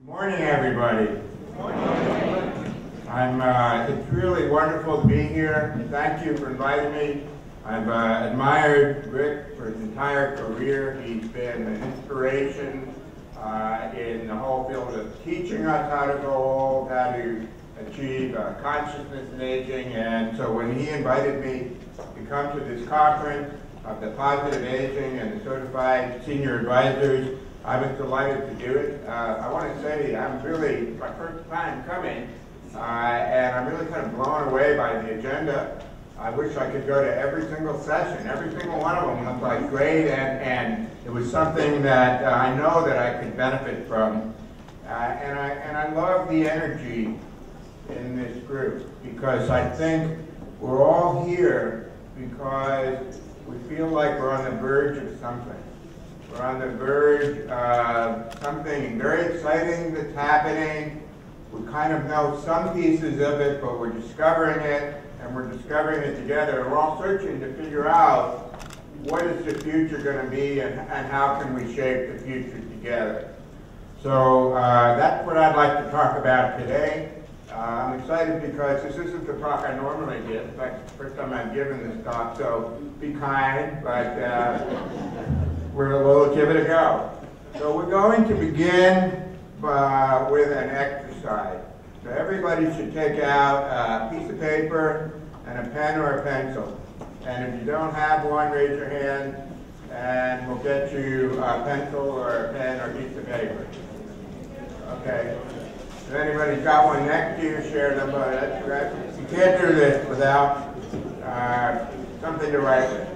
Good morning, everybody. Good morning. It's really wonderful to be here. Thank you for inviting me. I've admired Rick for his entire career. He's been an inspiration in the whole field of teaching us how to grow old, how to achieve consciousness in aging. And so when he invited me to come to this conference of the Positive Aging and the Certified Senior Advisors, I was delighted to do it. I want to say I'm really, my first time coming, and I'm really kind of blown away by the agenda. I wish I could go to every single session. Every single one of them looked like great, and it was something that I know that I could benefit from. And I love the energy in this group, because I think we're all here because we feel like we're on the verge of something. We're on the verge of something very exciting that's happening. We kind of know some pieces of it, but we're discovering it, and we're discovering it together. And we're all searching to figure out what is the future going to be, and how can we shape the future together. So that's what I'd like to talk about today. I'm excited because this isn't the talk I normally give. In fact, it's the first time I've given this talk, so be kind, but we'll give it a go. So we're going to begin with an exercise. So everybody should take out a piece of paper and a pen or a pencil. And if you don't have one, raise your hand, and we'll get you a pencil or a pen or a piece of paper. Okay. If anybody's got one next to you, share them. You can't do this without something to write with.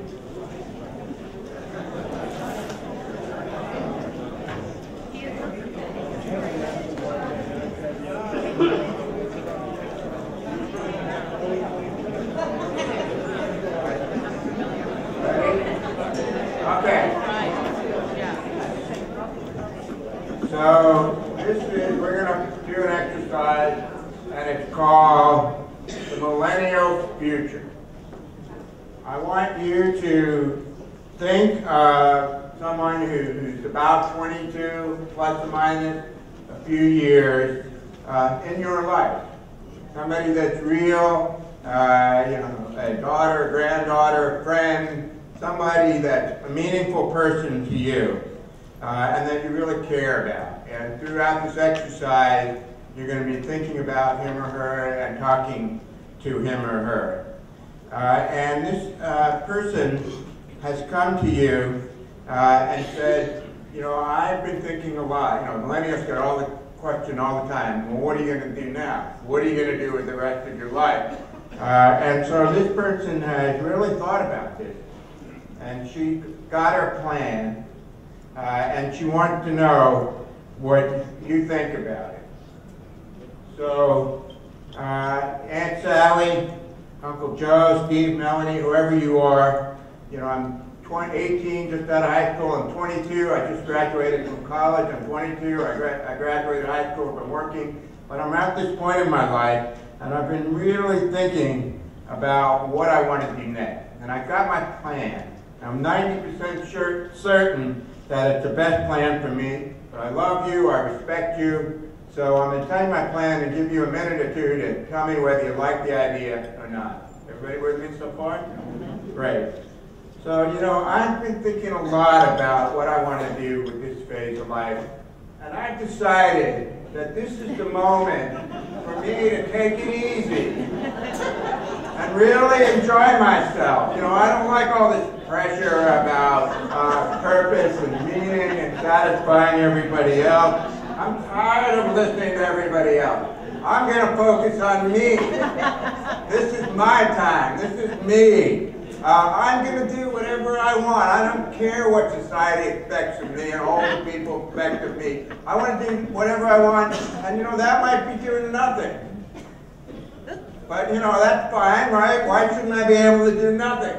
So we're going to do an exercise, and it's called the Millennial Future. I want you to think of someone who's about 22, plus or minus a few years in your life. Somebody that's real, a daughter, a granddaughter, a friend, somebody that's a meaningful person to you. And that you really care about. And throughout this exercise, you're going to be thinking about him or her and talking to him or her. And this person has come to you and said, I've been thinking a lot. Millennials get all the question all the time, well, what are you going to do now? What are you going to do with the rest of your life? And so this person has really thought about this. And she got her plan. And she wants to know what you think about it. So, Aunt Sally, Uncle Joe, Steve, Melanie, whoever you are, I'm 18, just out of high school. I'm 22. I just graduated from college. I'm 22. I graduated high school. I've been working. But I'm at this point in my life, and I've been really thinking about what I want to do next. And I got my plan. I'm 90% certain that it's the best plan for me, but I love you, I respect you, so I'm going to tell you my plan and give you a minute or two to tell me whether you like the idea or not. Everybody with me so far? Great. So, I've been thinking a lot about what I want to do with this phase of life, and I've decided that this is the moment for me to take it easy and really enjoy myself. I don't like all this pressure about purpose and meaning and satisfying everybody else. I'm tired of listening to everybody else. I'm going to focus on me. This is my time. This is me. I'm going to do whatever I want. I don't care what society expects of me and all the people expect of me. I want to do whatever I want, and that might be doing nothing. But that's fine, right? Why shouldn't I be able to do nothing?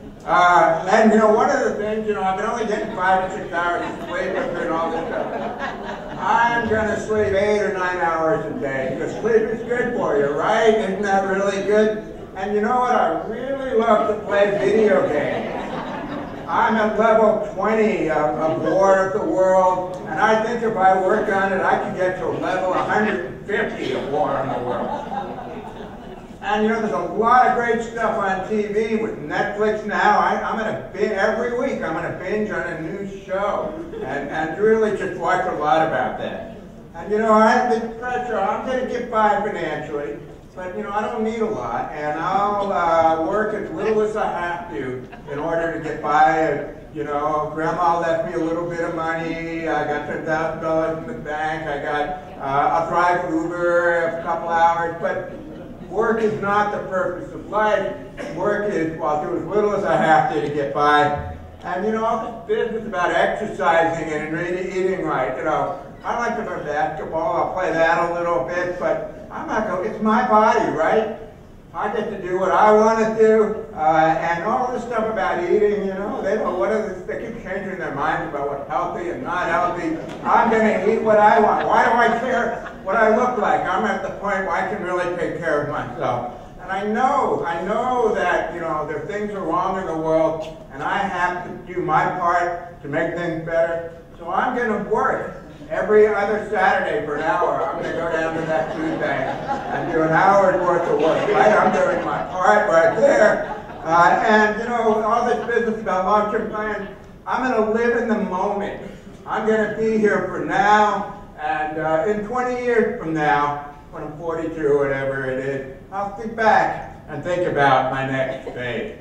And one of the things, I've been only getting 5 to 6 hours of sleep and all this stuff. I'm going to sleep 8 or 9 hours a day, because sleep is good for you, right? Isn't that really good? And you know what? I really love to play video games. I'm at level 20 of War of the World, and I think if I work on it, I can get to level 150 of War of the World. And you know, there's a lot of great stuff on TV with Netflix now. I'm gonna every week I'm gonna binge on a new show, and really just watch a lot about that. And you know, I have this pressure. I'm gonna get by financially, but you know, I don't need a lot, and I'll work as little as I have to in order to get by. You know, Grandma left me a little bit of money. I got $10,000 in the bank. I'll drive Uber a couple hours, but work is not the purpose of life. Work is, well, I'll do as little as I have to get by. And you know, all this business about exercising and really eating right, you know, I like to play basketball, I'll play that a little bit, but I'm not going, it's my body, right? I get to do what I want to do, and all this stuff about eating, you know, they don't, they keep changing their minds about what's healthy and not healthy. I'm going to eat what I want. Why do I care what I look like? I'm at the point where I can really take care of myself. And I know that, you know, there are things are wrong in the world, and I have to do my part to make things better. So I'm going to work every other Saturday for an hour. I'm going to go down to that food bank and do an hour's worth of work. Right? I'm doing my part right there. And, you know, all this business about long-term plans, I'm going to live in the moment. I'm going to be here for now, and in 20 years from now, when I'm 42 or whatever it is, I'll think back and think about my next phase.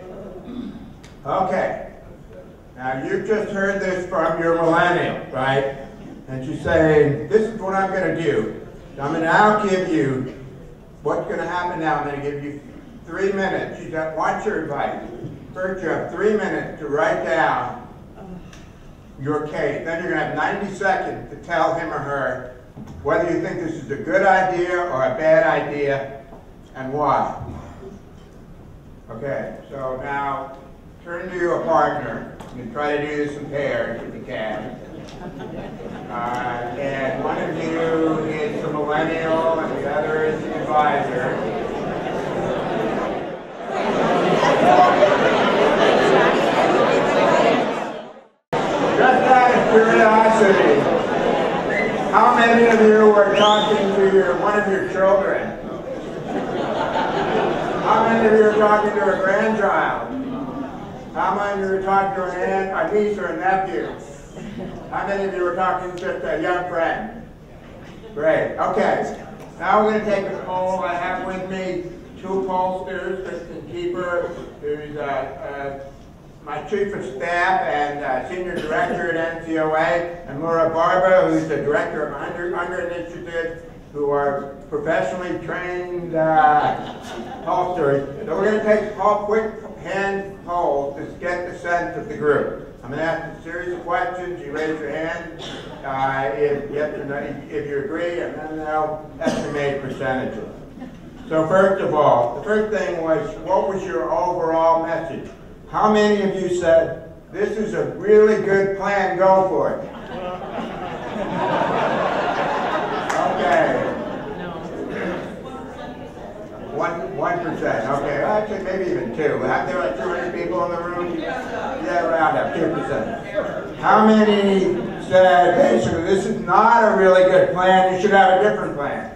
Okay. Now, you've just heard this from your millennial, right? And she's saying, this is what I'm going to do. So I'm going to now give you, what's going to happen now, I'm going to give you 3 minutes. She wants your advice. First, you have 3 minutes to write down your case. Then you're going to have 90 seconds to tell him or her whether you think this is a good idea or a bad idea, and why. Okay, so now turn to your partner. You can try to do this in pairs if you can. And one of you is the millennial and the other is the advisor. Just out of curiosity, how many of you were talking to one of your children? How many of you are talking to a grandchild? How many of you are talking to an aunt, a niece, or a nephew? How many of you are talking to just a young friend? Great. Okay. Now we're going to take a poll. I have with me 2 pollsters, Kristen Keeper, who's my chief of staff and senior director at NCOA, and Laura Barber, who's the director of Under Initiatives, who are professionally trained pollsters. So we're going to take a quick hand poll to get the sense of the group. I'm going to ask a series of questions. You raise your hand if yes or no, if you agree, and then they'll estimate percentages. So first of all, the first thing was, what was your overall message? How many of you said, this is a really good plan, go for it? Okay. 1%. Okay, actually maybe even 2. There are like 200 people in the room. Yeah, around that, 2%. How many said, basically, this is not a really good plan, you should have a different plan?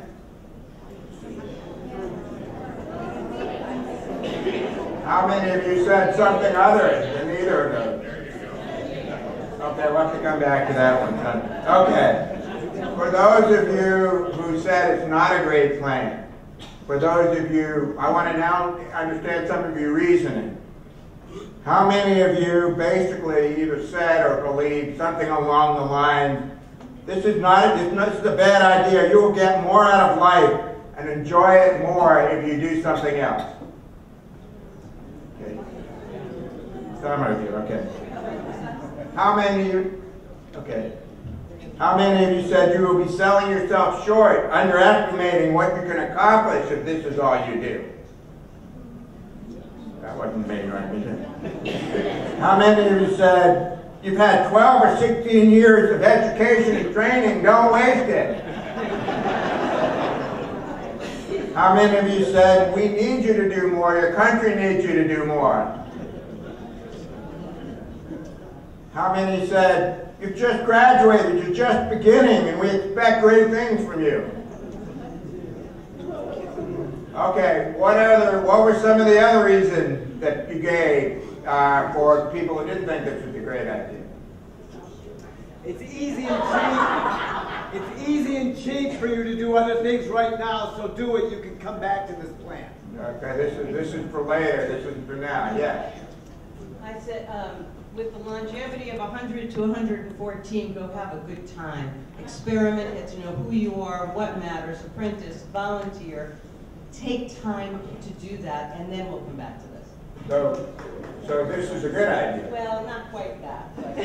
How many of you said something other than either of those? Okay, we'll have to come back to that one. Okay. For those of you who said it's not a great plan, for those of you, I want to now understand some of your reasoning. How many of you basically either said or believed something along the lines, this is a bad idea, you will get more out of life and enjoy it more if you do something else? Okay. Some of you, okay. How many of you, okay. How many of you said you will be selling yourself short, underestimating what you can accomplish if this is all you do? That wasn't me, right? How many of you said you've had 12 or 16 years of education and training, don't waste it? How many of you said we need you to do more, your country needs you to do more? How many said, you've just graduated, you're just beginning, and we expect great things from you? Okay, what were some of the other reasons that you gave for people who didn't think this was a great idea? It's easy and cheap. It's easy and cheap for you to do other things right now, so do it. You can come back to this plan. Okay, this is for later. This is for now. Yes. I said, with the longevity of 100 to 114, go have a good time. Experiment, get to know who you are, what matters, apprentice, volunteer. Take time to do that, and then we'll come back to this. So this is a good idea. Well, not quite that. But.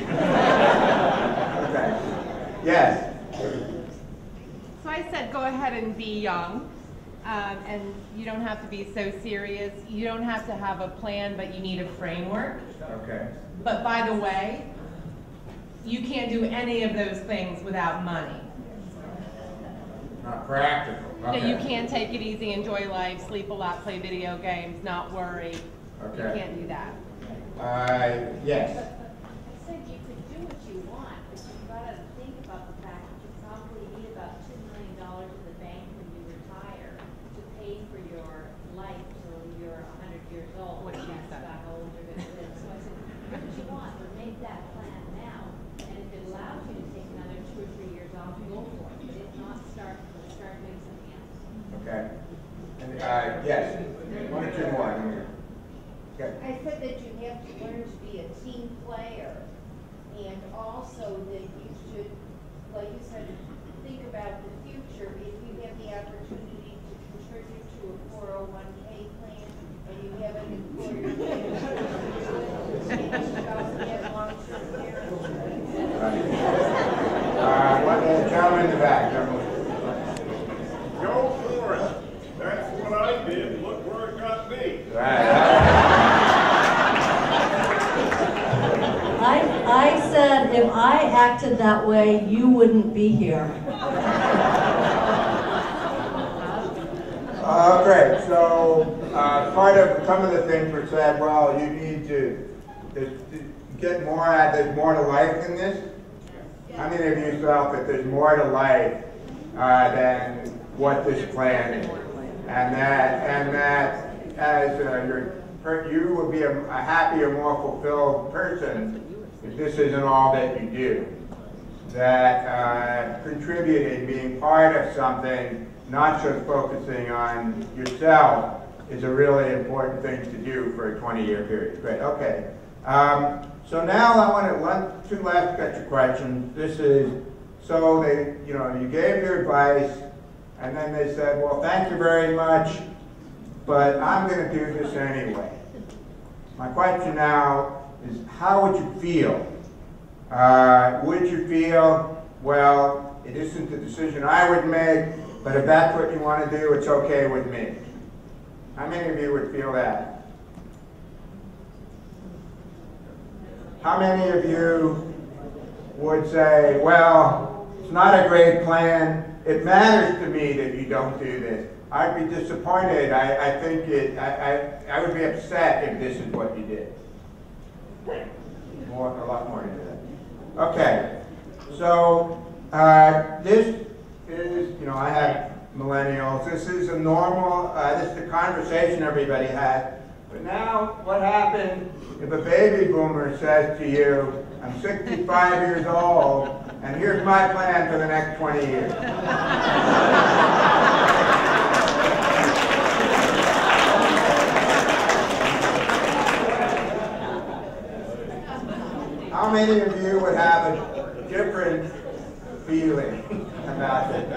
Okay. Yes. So I said go ahead and be young, and you don't have to be so serious. You don't have to have a plan, but you need a framework. Okay. But by the way, you can't do any of those things without money. Not practical. Okay. So you can't take it easy, enjoy life, sleep a lot, play video games, not worry. Okay. You can't do that. Yes. I said you could do what you want, but you've got to think about the fact that you probably need about $2 million in the bank when you retire to pay for your life till you're 100 years old. What do you say? How old you're going to live. So I said, do what you want, but make that plan now. And if it allows you to take another 2 or 3 years off, go for it. But if not, start doing something else. Okay. And yes. One or two more. Okay. I said that you have to learn to be a team player, and also that you should, like you said, think about the future. If you have the opportunity to contribute to a 401k plan, and you have an employer plan, and you also have long-term care insurance. One gentleman in the back. Go for it. That's what I did. Look where it got me. I said if I acted that way, you wouldn't be here. Great. So part of some of the things were said, well, you need to get more at, there's more to life than this. How many of you felt that there's more to life than what this plan is? And that as you will be a happier, more fulfilled person if this isn't all that you do. That contributing, being part of something, not just focusing on yourself, is a really important thing to do for a 20-year period. Great, okay. So now I want to, two last gotcha questions. This is, so they, you gave your advice, and then they said, well, thank you very much, but I'm going to do this anyway. My question now is, how would you feel? Would you feel, well, it isn't the decision I would make, but if that's what you want to do, it's okay with me? How many of you would feel that? How many of you would say, well, it's not a great plan, it matters to me that you don't do this. I'd be disappointed, I think I would be upset if this is what you did. A lot more into that. Okay, so this is, I have millennials. This is a normal, this is the conversation everybody has. But now, what happens if a baby boomer says to you, I'm 65 years old, and here's my plan for the next 20 years? How many of you would have a different feeling about it?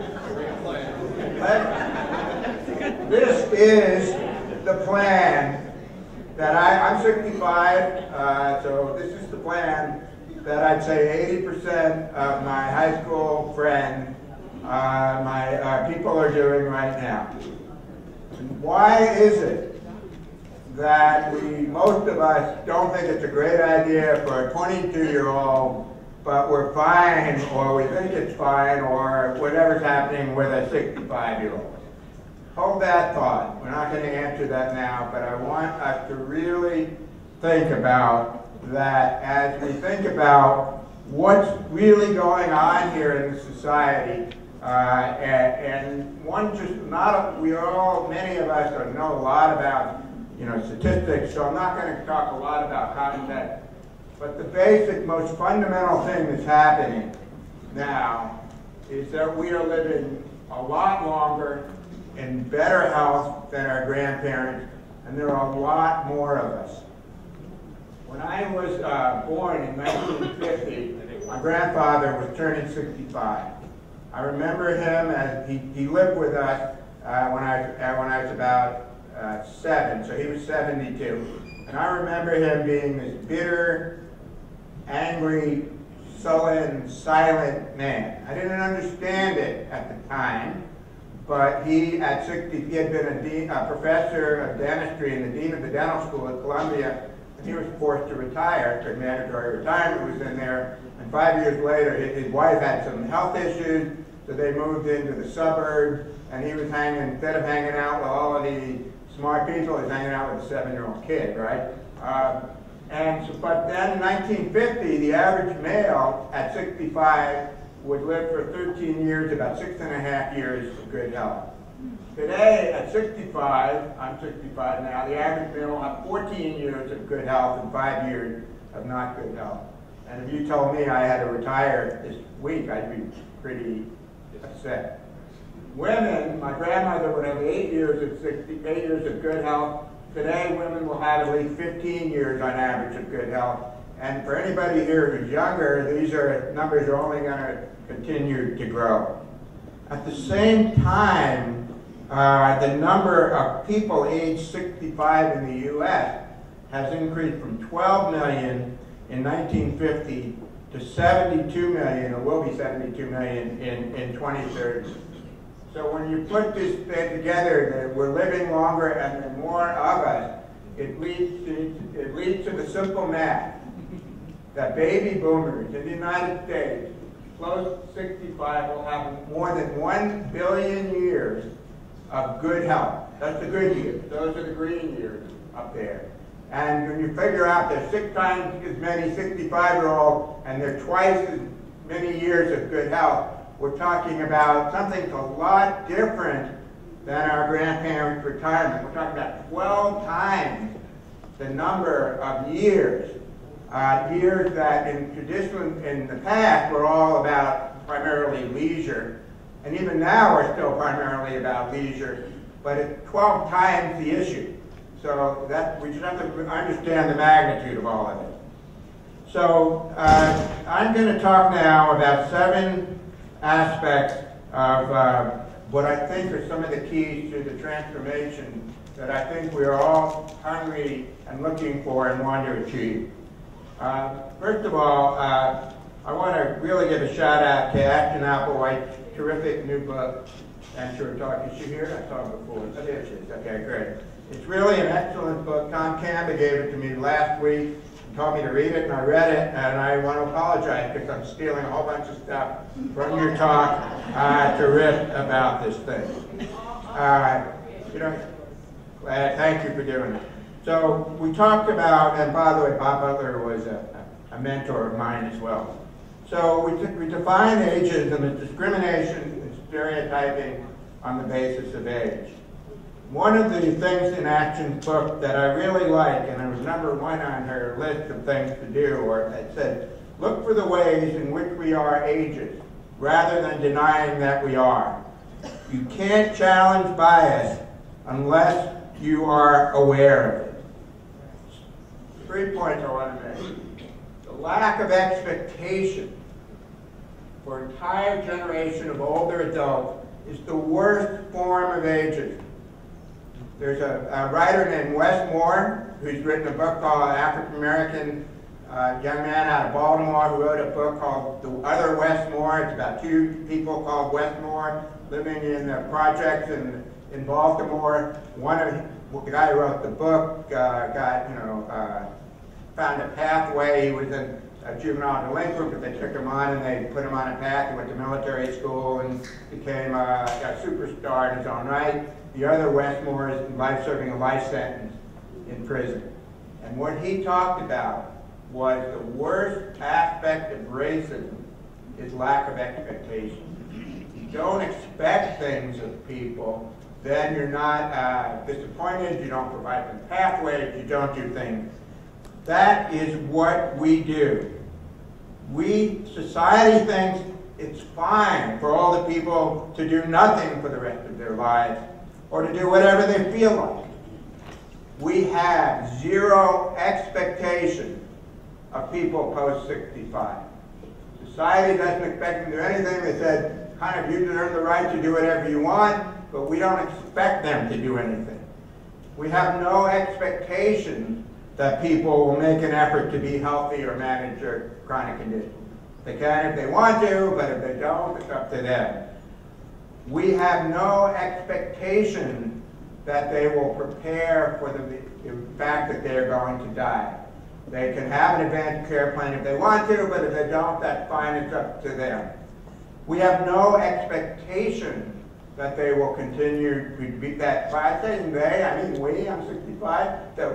This is the plan that I'm 65, so this is the plan that I'd say 80% of my high school friends, my people are doing right now. Why is it that most of us don't think it's a great idea for a 22-year-old, but we're fine, or we think it's fine, or whatever's happening with a 65-year-old? Hold that thought. We're not going to answer that now, but I want us to really think about that as we think about what's really going on here in the society, and one just not, we all, many of us know a lot about, statistics, so I'm not going to talk a lot about content, but the basic, most fundamental thing that's happening now is that we are living a lot longer in better health than our grandparents, and there are a lot more of us. When I was born in 1950, my grandfather was turning 65. I remember him as he lived with us when I was about 7, so he was 72. And I remember him being this bitter, angry, sullen, silent man. I didn't understand it at the time, but he, at 60, he had been a professor of dentistry and the dean of the dental school at Columbia, and he was forced to retire, because mandatory retirement was in there, and 5 years later, his wife had some health issues, so they moved into the suburbs, and he was instead of hanging out with all of the smart people, he was hanging out with a 7-year-old kid, right? But then in 1950, the average male at 65 would live for 13 years, about 6.5 years of good health. Today, at 65, I'm 65 now, the average male will have 14 years of good health and 5 years of not good health. And if you told me I had to retire this week, I'd be pretty upset. Women, my grandmother would have 8 years of good health. Today, women will have at least 15 years on average of good health. And for anybody here who's younger, these numbers are only going to continue to grow. At the same time, the number of people aged 65 in the U.S. has increased from 12 million in 1950 to 72 million, or will be 72 million in 2030. So when you put this together, that we're living longer and there are more of us, it leads to the simple math that baby boomers in the United States, close to 65, will have more than 1 billion years of good health. That's the good years. Those are the green years up there. And when you figure out there's 6 times as many 65-year-olds and there are twice as many years of good health, we're talking about something a lot different than our grandparents' retirement. We're talking about 12 times the number of years. Years that in the past were all about primarily leisure. And even now we're still primarily about leisure, but it's 12 times the issue. So that we just have to understand the magnitude of all of it. So I'm going to talk now about 7 aspects of what I think are some of the keys to the transformation that I think we're all hungry and looking for and want to achieve. First of all, I want to really give a shout out to Actionable, White's terrific new book. And sure, is she here? I saw her before. Oh, there she is. Okay, great. It's really an excellent book. Tom Campbell gave it to me last week. He told me to read it, and I read it, and I want to apologize because I'm stealing a whole bunch of stuff from your talk to riff about this thing. Thank you for doing it. So we talked about, and by the way, Bob Butler was a mentor of mine as well. So we define ageism as discrimination and stereotyping on the basis of age. One of the things in Action's book that I really like, and it was number 1 on her list of things to do, or it said, look for the ways in which we are ageist, rather than denying that we are. You can't challenge bias unless you are aware of it. 3 points I want to make. The lack of expectation for an entire generation of older adults is the worst form of ageism. There's a writer named Wes Moore who's written a book called African American young man out of Baltimore who wrote a book called The Other Wes Moore. It's about 2 people called Wes Moore living in projects in Baltimore. The guy who wrote the book found a pathway. He was a juvenile delinquent, but they took him on and they put him on a path. He went to military school and became a superstar in his own right. The other Wes Moore is serving a life sentence in prison. And what he talked about was the worst aspect of racism is lack of expectation. You don't expect things of people, then you're not disappointed, you don't provide them pathways, you don't do things. That is what we do. Society thinks it's fine for all the people to do nothing for the rest of their lives or to do whatever they feel like. We have zero expectation of people post 65. Society doesn't expect them to do anything. They said, kind of, you deserve the right to do whatever you want, but we don't expect them to do anything. We have no expectation that people will make an effort to be healthy or manage their chronic condition. They can if they want to, but if they don't, it's up to them. We have no expectation that they will prepare for the fact that they're going to die. They can have an advanced care plan if they want to, but if they don't, that's fine, it's up to them. We have no expectation that they will continue to be that process, and they, I mean we, I'm 65, that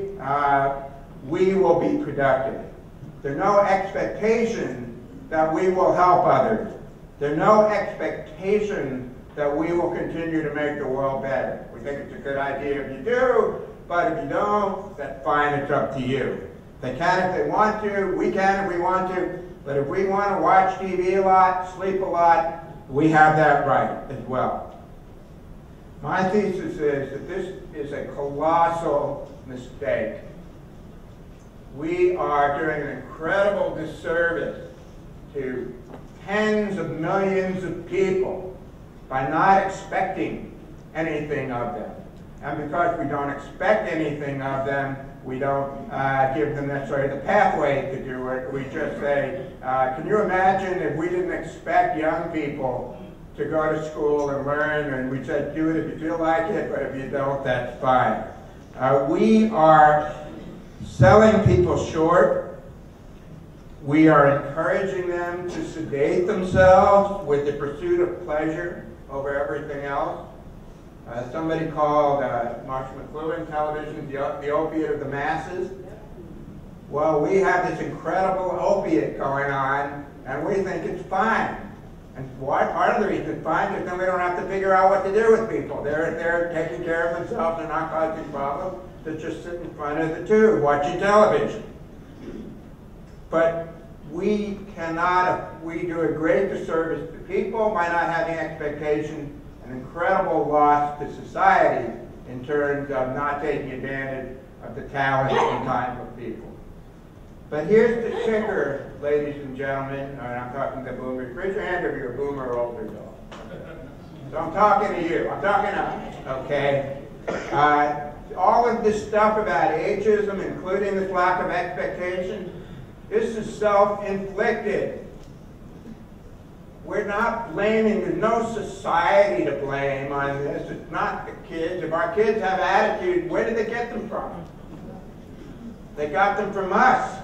we will be productive. There's no expectation that we will help others. There's no expectation that we will continue to make the world better. We think it's a good idea if you do, but if you don't, that's fine, it's up to you. They can if they want to, we can if we want to, but if we want to watch TV a lot, sleep a lot, we have that right as well. My thesis is that this is a colossal mistake. We are doing an incredible disservice to tens of millions of people by not expecting anything of them. And because we don't expect anything of them, we don't give them necessarily the pathway to do it. We just say, can you imagine if we didn't expect young people to go to school and learn, and we said, do it if you feel like it, but if you don't, that's fine. We are selling people short. We are encouraging them to sedate themselves with the pursuit of pleasure over everything else. Somebody called Marshall McLuhan television the opiate of the masses. Well, we have this incredible opiate going on, and we think it's fine. And why? Part of the reason it's fine is then we don't have to figure out what to do with people. They're taking care of themselves, they're not causing problems. They just sit in front of the tube watching television. But we do a great disservice to people by not having expectation, an incredible loss to society in terms of not taking advantage of the talent and time of people. But here's the kicker, ladies and gentlemen, and I'm talking to boomers. Raise your hand if you're a boomer or older, though. So I'm talking to you. I'm talking to us, okay? All of this stuff about ageism, including this lack of expectation, this is self-inflicted. We're not blaming, there's no society to blame on this. It's not the kids. If our kids have attitude, where did they get them from? They got them from us.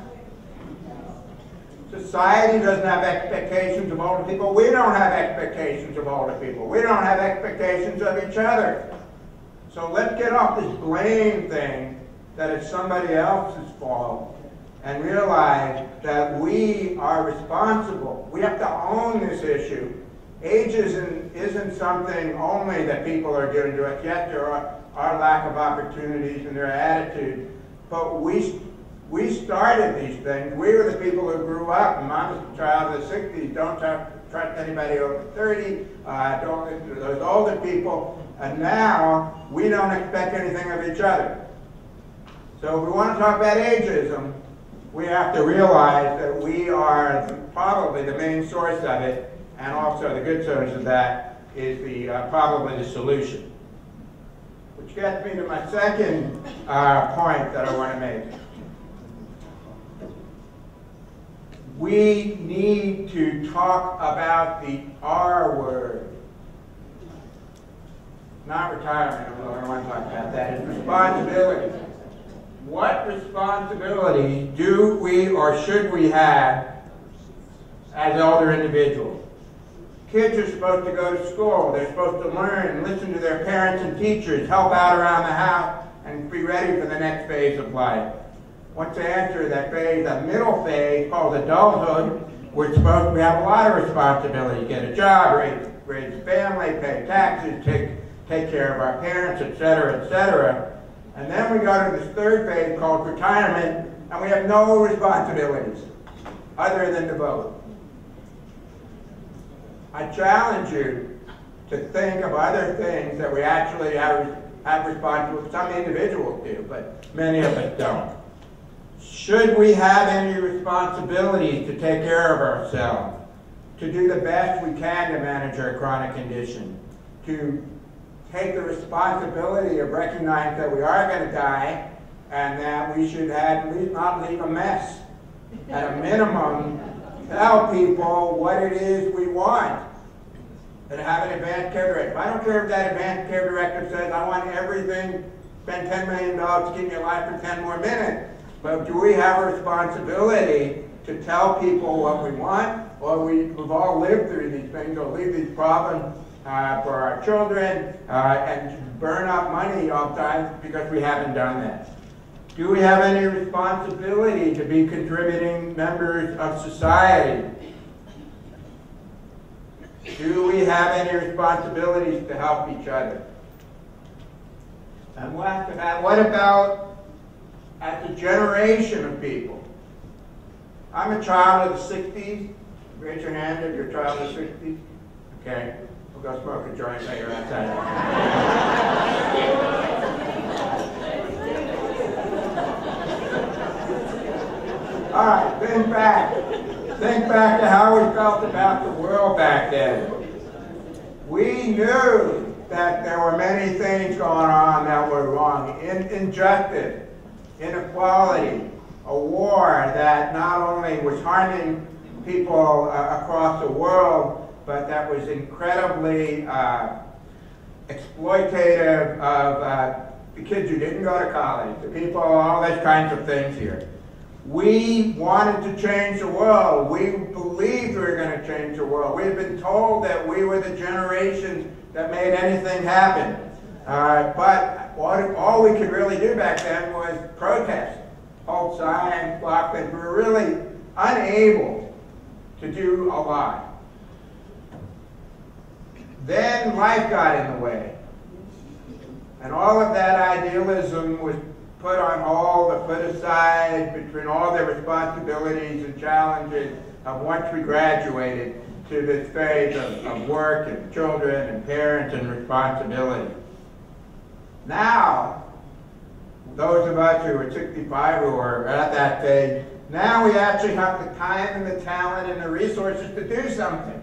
Society doesn't have expectations of older people. We don't have expectations of older people. We don't have expectations of each other. So let's get off this blame thing that it's somebody else's fault and realize that we are responsible. We have to own this issue. Ageism isn't something only that people are doing to us. Yes, there are lack of opportunities and their attitude, but we started these things. We were the people who grew up. Mom was a child of the 60s. Don't trust anybody over 30. Don't listen to those older people. And now we don't expect anything of each other. So if we want to talk about ageism, we have to realize that we are probably the main source of it, and also the good source of that is probably the solution. Which gets me to my second point that I want to make. We need to talk about the R word. Not retirement, although I don't want to talk about that. It's responsibility. What responsibilities do we or should we have as elder individuals? Kids are supposed to go to school. They're supposed to learn and listen to their parents and teachers, help out around the house, and be ready for the next phase of life. once they enter that phase, that middle phase called adulthood, we're supposed to have a lot of responsibility. Get a job, raise a family, pay taxes, take care of our parents, etc., etc. And then we go to this third phase called retirement, and we have no responsibilities other than to vote. I challenge you to think of other things that we actually have responsibility. Some individuals do, but many of us don't. Should we have any responsibility to take care of ourselves, to do the best we can to manage our chronic condition, to take the responsibility of recognizing that we are going to die and that we should at least not leave a mess? At a minimum, tell people what it is we want and have an advanced care directive. I don't care if that advanced care directive says, I want everything, spend $10 million to keep me alive for 10 more minutes. But do we have a responsibility to tell people what we want? Or we've all lived through these things, or leave these problems for our children and burn up money all the time because we haven't done that. Do we have any responsibility to be contributing members of society? Do we have any responsibilities to help each other? And what about as a generation of people? I'm a child of the 60s. Raise your hand if you're a child of the 60s. Okay. We'll go smoke a joint later outside. All right, think back. Think back to how we felt about the world back then. We knew that there were many things going on that were wrong. Injustice, inequality, a war that not only was harming people across the world, but that was incredibly exploitative of the kids who didn't go to college, the people, all those kinds of things here. We wanted to change the world. We believed we were going to change the world. We had been told that we were the generation that made anything happen. But all we could really do back then was protest, hold signs, block things. We were really unable to do a lot. Then life got in the way. And all of that idealism was put on hold or put aside between all the responsibilities and challenges of once we graduated to this phase of work and children and parents and responsibility. Now, those of us who are 65 who are at that phase, now we actually have the time and the talent and the resources to do something.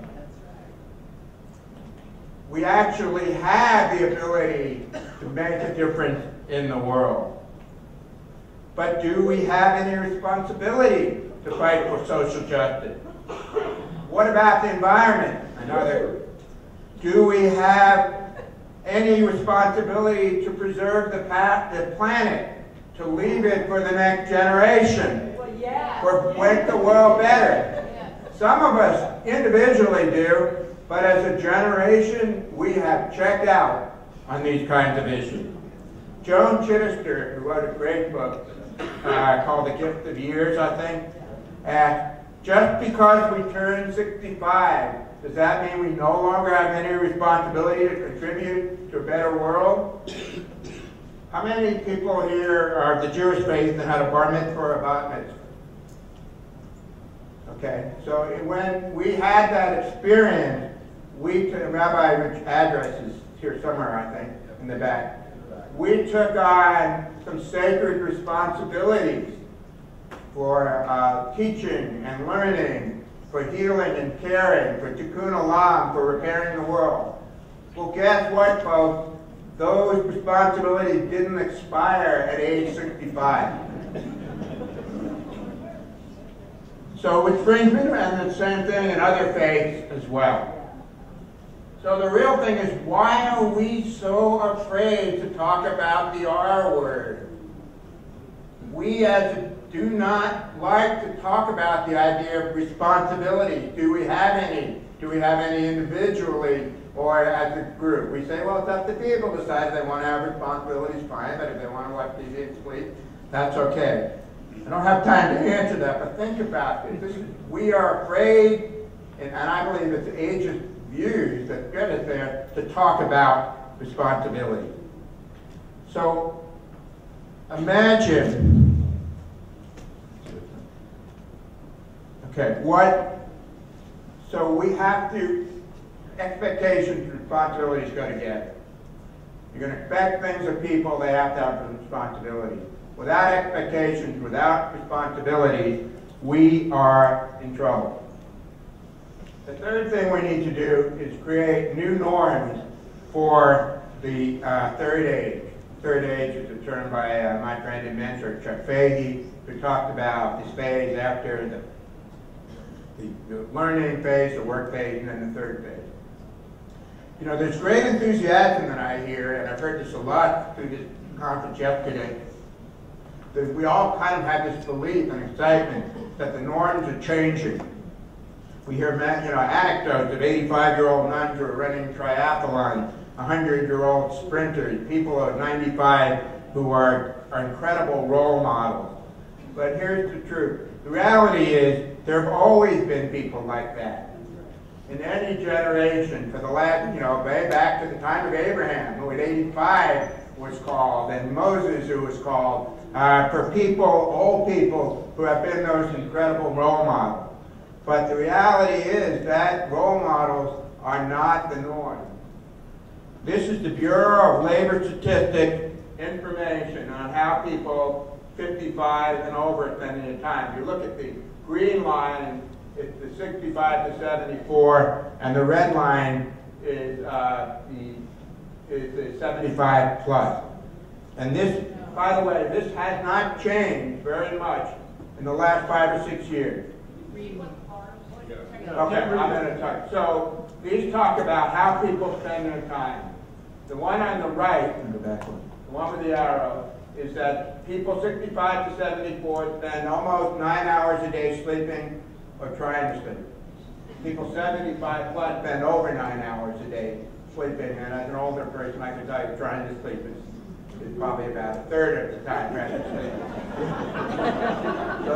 We actually have the ability to make a difference in the world. But do we have any responsibility to fight for social justice? What about the environment? Do we have any responsibility to preserve the planet, to leave it for the next generation, or make the world better? Some of us individually do, but as a generation, we have checked out on these kinds of issues. Joan Chittister, who wrote a great book called The Gift of Years, I think, asked, just because we turn 65, does that mean we no longer have any responsibility to contribute to a better world? How many people here are of the Jewish faith that had a bar mitzvah or a bat mitzvah? Okay, so when we had that experience, Rabbi Rich Address is here somewhere, I think, in the back. We took on some sacred responsibilities for teaching and learning, for healing and caring, for tikkun olam, for repairing the world. Well, guess what, folks? Those responsibilities didn't expire at age 65. So which brings me to the same thing in other faiths as well. So the real thing is, why are we so afraid to talk about the R word? We do not like to talk about the idea of responsibility. Do we have any? Do we have any individually or as a group? We say, well, it's up to people to decide if they want to have responsibilities, fine, but if they want to watch TV and sleep, that's okay. I don't have time to answer that, but think about this. We are afraid, and I believe it's ageist views that get us there, to talk about responsibility. So imagine, okay, so we have to, expectations and responsibilities go together. You're going to expect things of people, they have to have responsibility. Without expectations, without responsibilities, we are in trouble. The third thing we need to do is create new norms for the third age. Third age is a term by my friend and mentor, Chuck Fahey, who talked about this phase after the learning phase, the work phase, and then the third phase. You know, there's great enthusiasm that I hear, and I've heard this a lot through this conference yesterday, that we all kind of have this belief and excitement that the norms are changing. We hear, anecdotes of 85-year-old nuns who are running triathlon, 100-year-old sprinters, people of 95 who are incredible role models. But here's the truth. The reality is there have always been people like that. In any generation, for the last, way back to the time of Abraham, who at 85 was called, and Moses, who was called, for people, old people, who have been those incredible role models. But the reality is that role models are not the norm. This is the Bureau of Labor Statistics information on how people 55 and over are spending their time. You look at the green line, it's the 65 to 74, and the red line is the 75 plus. And this, by the way, this has not changed very much in the last 5 or 6 years. Okay, I'm going to talk. So these talk about how people spend their time. The one on the right, the one with the arrow, is that people 65 to 74 spend almost 9 hours a day sleeping or trying to sleep. People 75 plus spend over 9 hours a day sleeping, and as an older person, I can tell you trying to sleep is probably about a third of the time rather than sleeping. So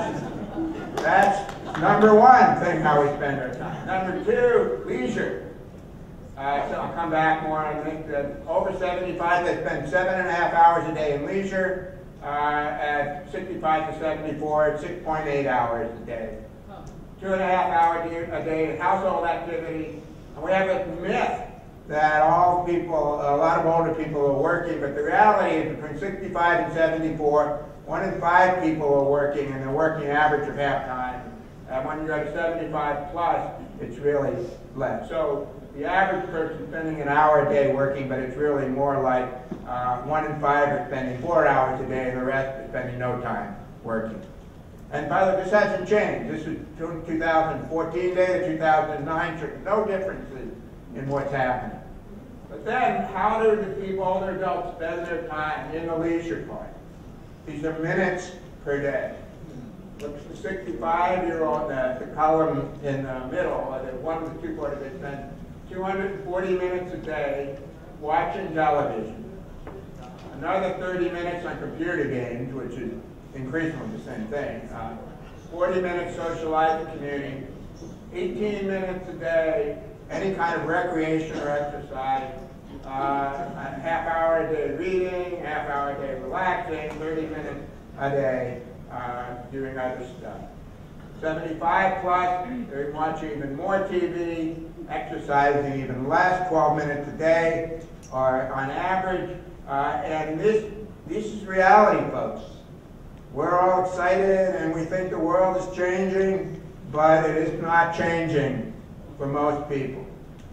that's number one thing, how we spend our time. Number two, leisure. So I'll come back more on think that over 75, they spend 7.5 hours a day in leisure. At 65 to 74, it's 6.8 hours a day. 2.5 hours a day in household activity. And we have a myth that all people, a lot of older people are working, but the reality is between 65 and 74, 1 in 5 people are working, and they're working average of half time. And when you go to 75 plus, it's really less. So the average person spending an hour a day working, but it's really more like 1 in 5 are spending 4 hours a day, and the rest are spending no time working. And by the way, this hasn't changed. This is 2014 data, 2009, so no differences in what's happening. But then, how do the people, older adults, spend their time in the leisure part? These are minutes per day. Look at the 65-year-old, the column in the middle, the one with 2/4, they spend 240 minutes a day watching television. Another 30 minutes on computer games, which is increasingly the same thing. 40 minutes socializing, commuting. 18 minutes a day, any kind of recreation or exercise. A half hour a day reading, half hour a day relaxing, 30 minutes a day doing other stuff. 75 plus, they're watching even more TV, exercising even less, 12 minutes a day, or on average. And this is reality, folks. We're all excited and we think the world is changing, but it is not changing for most people.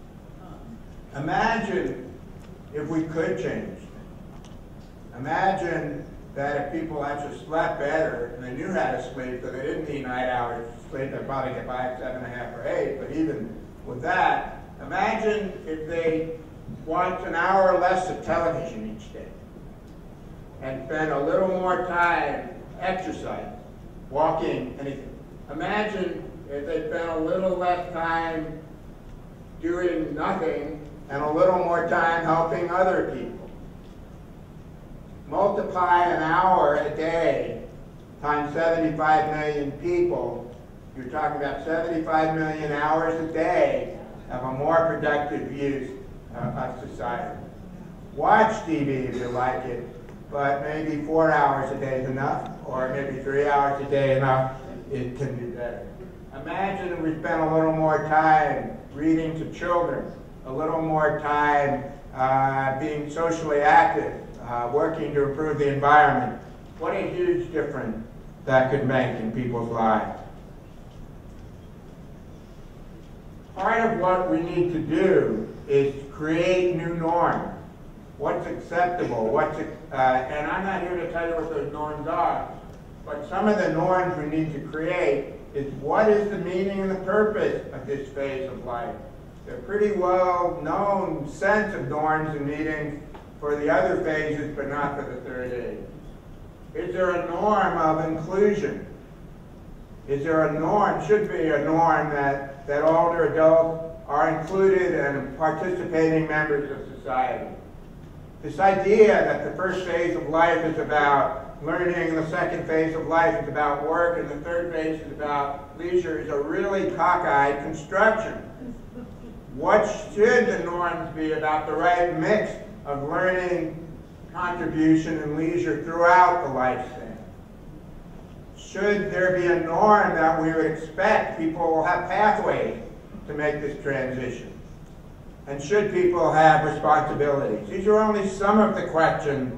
Imagine if we could change. Imagine that if people actually slept better and they knew how to sleep, so they didn't need 9 hours of sleep, they'd probably get by at 7.5 or 8, but even with that, imagine if they watched an hour or less of television each day and spent a little more time exercising, walking, anything. Imagine if they spent a little less time doing nothing and a little more time helping other people. Multiply an hour a day times 75 million people, you're talking about 75 million hours a day of a more productive use of society. Watch TV if you like it, but maybe 4 hours a day is enough, or maybe 3 hours a day enough. It can be better. Imagine if we spent a little more time reading to children, a little more time being socially active, working to improve the environment. What a huge difference that could make in people's lives. Part of what we need to do is create new norms. What's acceptable? And I'm not here to tell you what those norms are, but some of the norms we need to create is what is the meaning and the purpose of this phase of life. There are pretty well-known sense of norms and meanings for the other phases, but not for the third age. Is there a norm of inclusion? Is there a norm, should be a norm that older adults are included and participating members of society? This idea that the first phase of life is about learning, the second phase of life is about work, and the third phase is about leisure is a really cockeyed construction. What should the norms be about the right mix of learning, contribution, and leisure throughout the lifespan? Should there be a norm that we would expect people will have pathways to make this transition? And should people have responsibilities? These are only some of the questions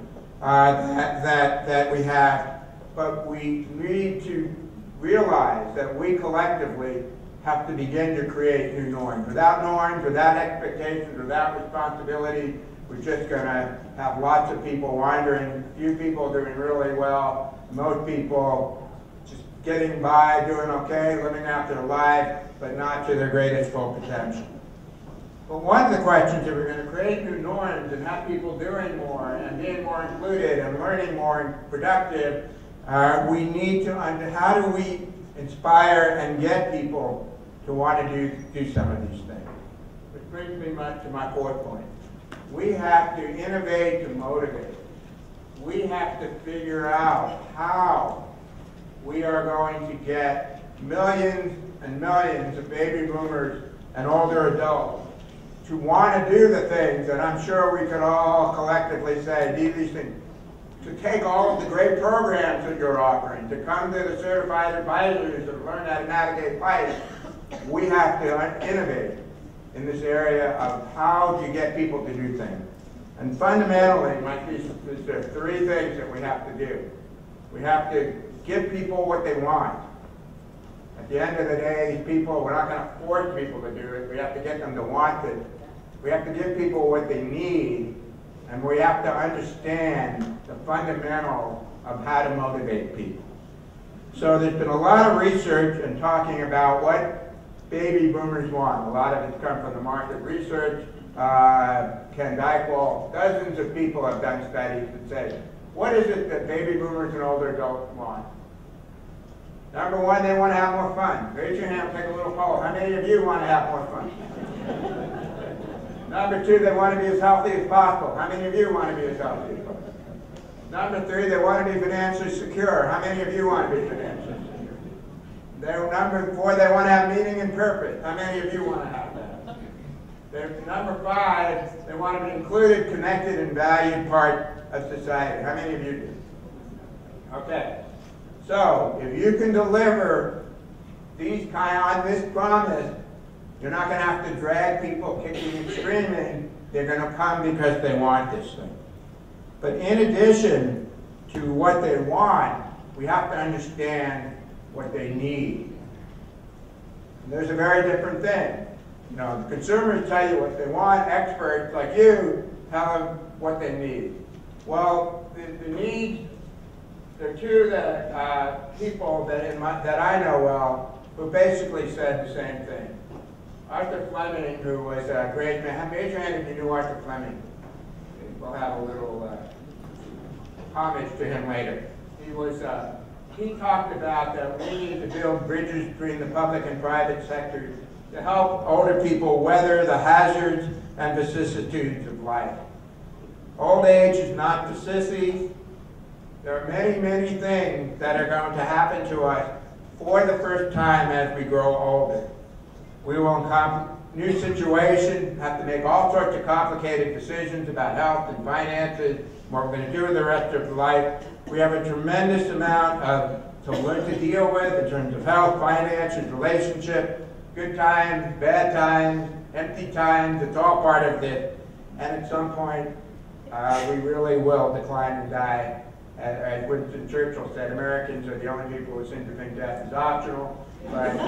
that we have, but we need to realize that we collectively have to begin to create new norms. Without expectations, without responsibility, we're just going to have lots of people wandering, few people doing really well, most people just getting by, doing okay, living out their life, but not to their greatest full potential. But one of the questions, if we're going to create new norms and have people doing more and being more included and learning more and productive, we need to, how do we inspire and get people to want to do some of these things? Which brings me to my fourth point. We have to innovate to motivate. We have to figure out how we are going to get millions and millions of baby boomers and older adults to want to do the things that I'm sure we could all collectively say, do these things, to take all of the great programs that you're offering, to come to the certified advisors and learn how to navigate life. We have to innovate in this area of how to get people to do things. And fundamentally, my thesis is there are three things that we have to do. We have to give people what they want. At the end of the day, these people, we're not going to force people to do it. We have to get them to want it. We have to give people what they need, and we have to understand the fundamentals of how to motivate people. So there's been a lot of research and talking about what baby boomers want. A lot of it's come from the market research. Ken Dykewald, dozens of people have done studies that say, what is it that baby boomers and older adults want? Number one, they want to have more fun. Raise your hand, take a little poll. How many of you want to have more fun? Number two, they want to be as healthy as possible. How many of you want to be as healthy as possible? Number three, they want to be financially secure. How many of you want to be financially secure? Number four, they want to have meaning and purpose. How many of you want to have that? Number five, they want to be included, connected, and valued part of society. How many of you do? Okay. So, if you can deliver these on this promise, you're not going to have to drag people kicking and screaming. They're going to come because they want this thing. But in addition to what they want, we have to understand what they need. And there's a very different thing. You know, the consumers tell you what they want. Experts like you tell them what they need. Well, the needs, there are two people that I know well who basically said the same thing. Arthur Fleming, who was a great man. Raise your hand if you knew Arthur Fleming. We'll have a little homage to him later. He talked about that we need to build bridges between the public and private sectors to help older people weather the hazards and vicissitudes of life. Old age is not for sissies. There are many, many things that are going to happen to us for the first time as we grow older. We will encounter new situations, have to make all sorts of complicated decisions about health and finances, what we're going to do with the rest of life. We have a tremendous amount to learn to deal with in terms of health, finances, relationship, good times, bad times, empty times. It's all part of this. And at some point, we really will decline and die. As Winston Churchill said, Americans are the only people who seem to think death is optional, but it's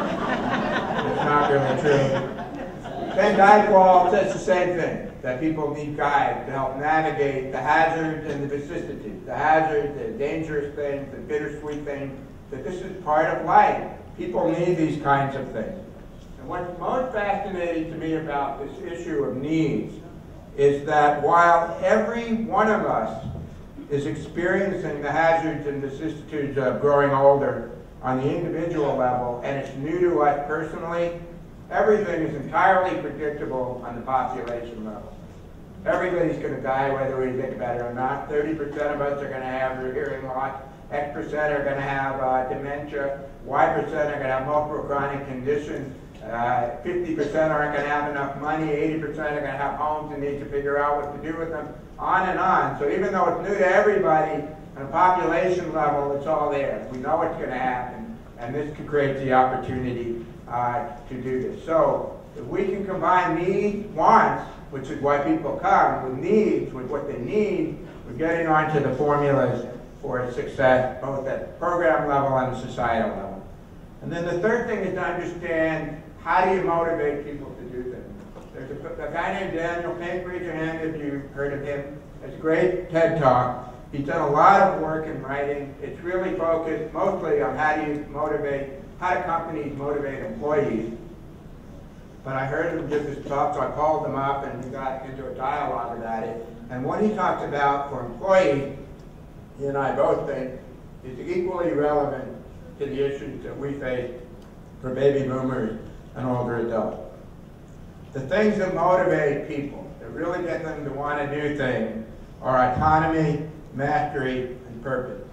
not really true. Ben Dykewald says the same thing, that people need guides to help navigate the hazards and the vicissitudes, the hazards, the dangerous things, the bittersweet things, that this is part of life. People need these kinds of things. And what's most fascinating to me about this issue of needs is that while every one of us is experiencing the hazards and vicissitudes of growing older on the individual level, and it's new to us personally, everything is entirely predictable on the population level. Everybody's going to die whether we think about it or not. 30% of us are going to have hearing loss. X% are going to have dementia. Y% are going to have multiple chronic conditions. 50% aren't going to have enough money. 80% are going to have homes and need to figure out what to do with them. On and on. So even though it's new to everybody, on a population level, it's all there. We know it's going to happen, and this can create the opportunity to do this. So if we can combine needs, wants, which is why people come, with needs, with what they need, we're getting onto the formulas for success, both at the program level and the societal level. And then the third thing is to understand, how do you motivate people to do things? There's a guy named Daniel Pink, raise your hand if you've heard of him. It's a great TED Talk. He's done a lot of work in writing. It's really focused mostly on how do companies motivate employees. But I heard him give this talk, so I called him up and we got into a dialogue about it. And what he talked about for employees, he and I both think, is equally relevant to the issues that we face for baby boomers and older adults. The things that motivate people, that really get them to want to do things, are autonomy, mastery, and purpose.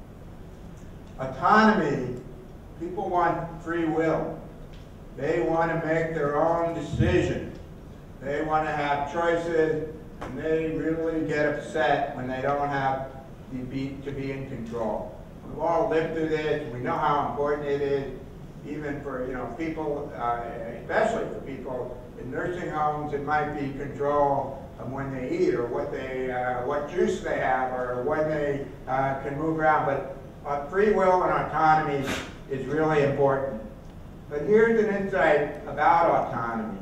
Autonomy, people want free will. They want to make their own decisions. They want to have choices, and they really get upset when they don't have to be in control. We've all lived through this. We know how important it is, even for people, especially for people in nursing homes. It might be control of when they eat, or what juice they have, or when they can move around. But free will and autonomy is really important. But here's an insight about autonomy.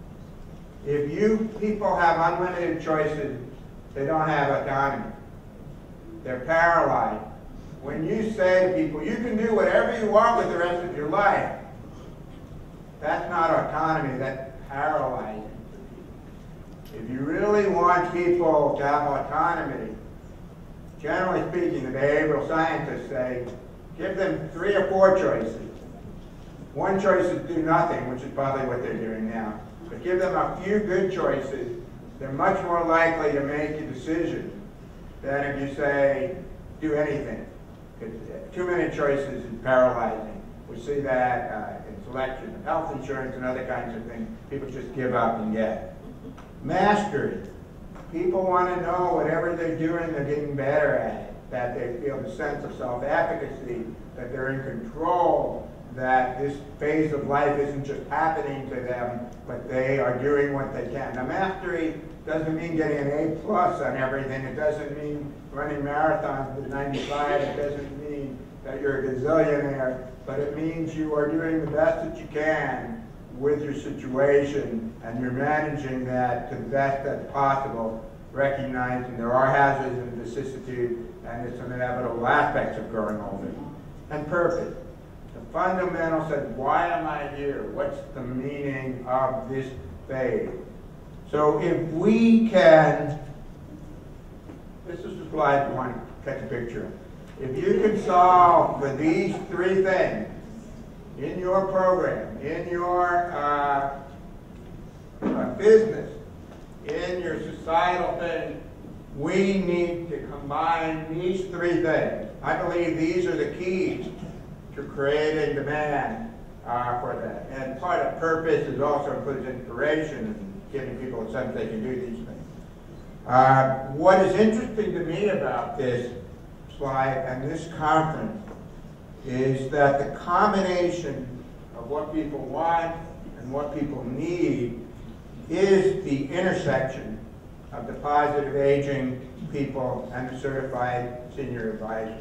If you people have unlimited choices, they don't have autonomy. They're paralyzed. When you say to people, you can do whatever you want with the rest of your life, that's not autonomy, that's paralyzing. If you really want people to have autonomy, generally speaking, the behavioral scientists say, give them 3 or 4 choices. One choice is do nothing, which is probably what they're doing now. But give them a few good choices, they're much more likely to make a decision than if you say, do anything. Because too many choices is paralyzing. We see that in selection of health insurance and other kinds of things. People just give up and get. Mastery. People want to know whatever they're doing, they're getting better at it. That they feel the sense of self-efficacy, that they're in control, that this phase of life isn't just happening to them, but they are doing what they can. Now, mastery doesn't mean getting an A+ on everything. It doesn't mean running marathons with 95. It doesn't mean that you're a gazillionaire. But it means you are doing the best that you can with your situation, and you're managing that to the best that's possible, recognizing there are hazards and vicissitudes, and there's some inevitable aspects of growing older. And purpose. The fundamental says, why am I here? What's the meaning of this phase? So if we can, this is the slide you want to catch a picture of. If you can solve for these 3 things in your program, in your business, in your societal thing, we need to combine these three things. I believe these are the keys to creating demand for that. And part of purpose is also includes inspiration and giving people a sense they can do these things. What is interesting to me about this slide and this conference is that the combination of what people want and what people need is the intersection of the positive aging people and the certified senior advisor.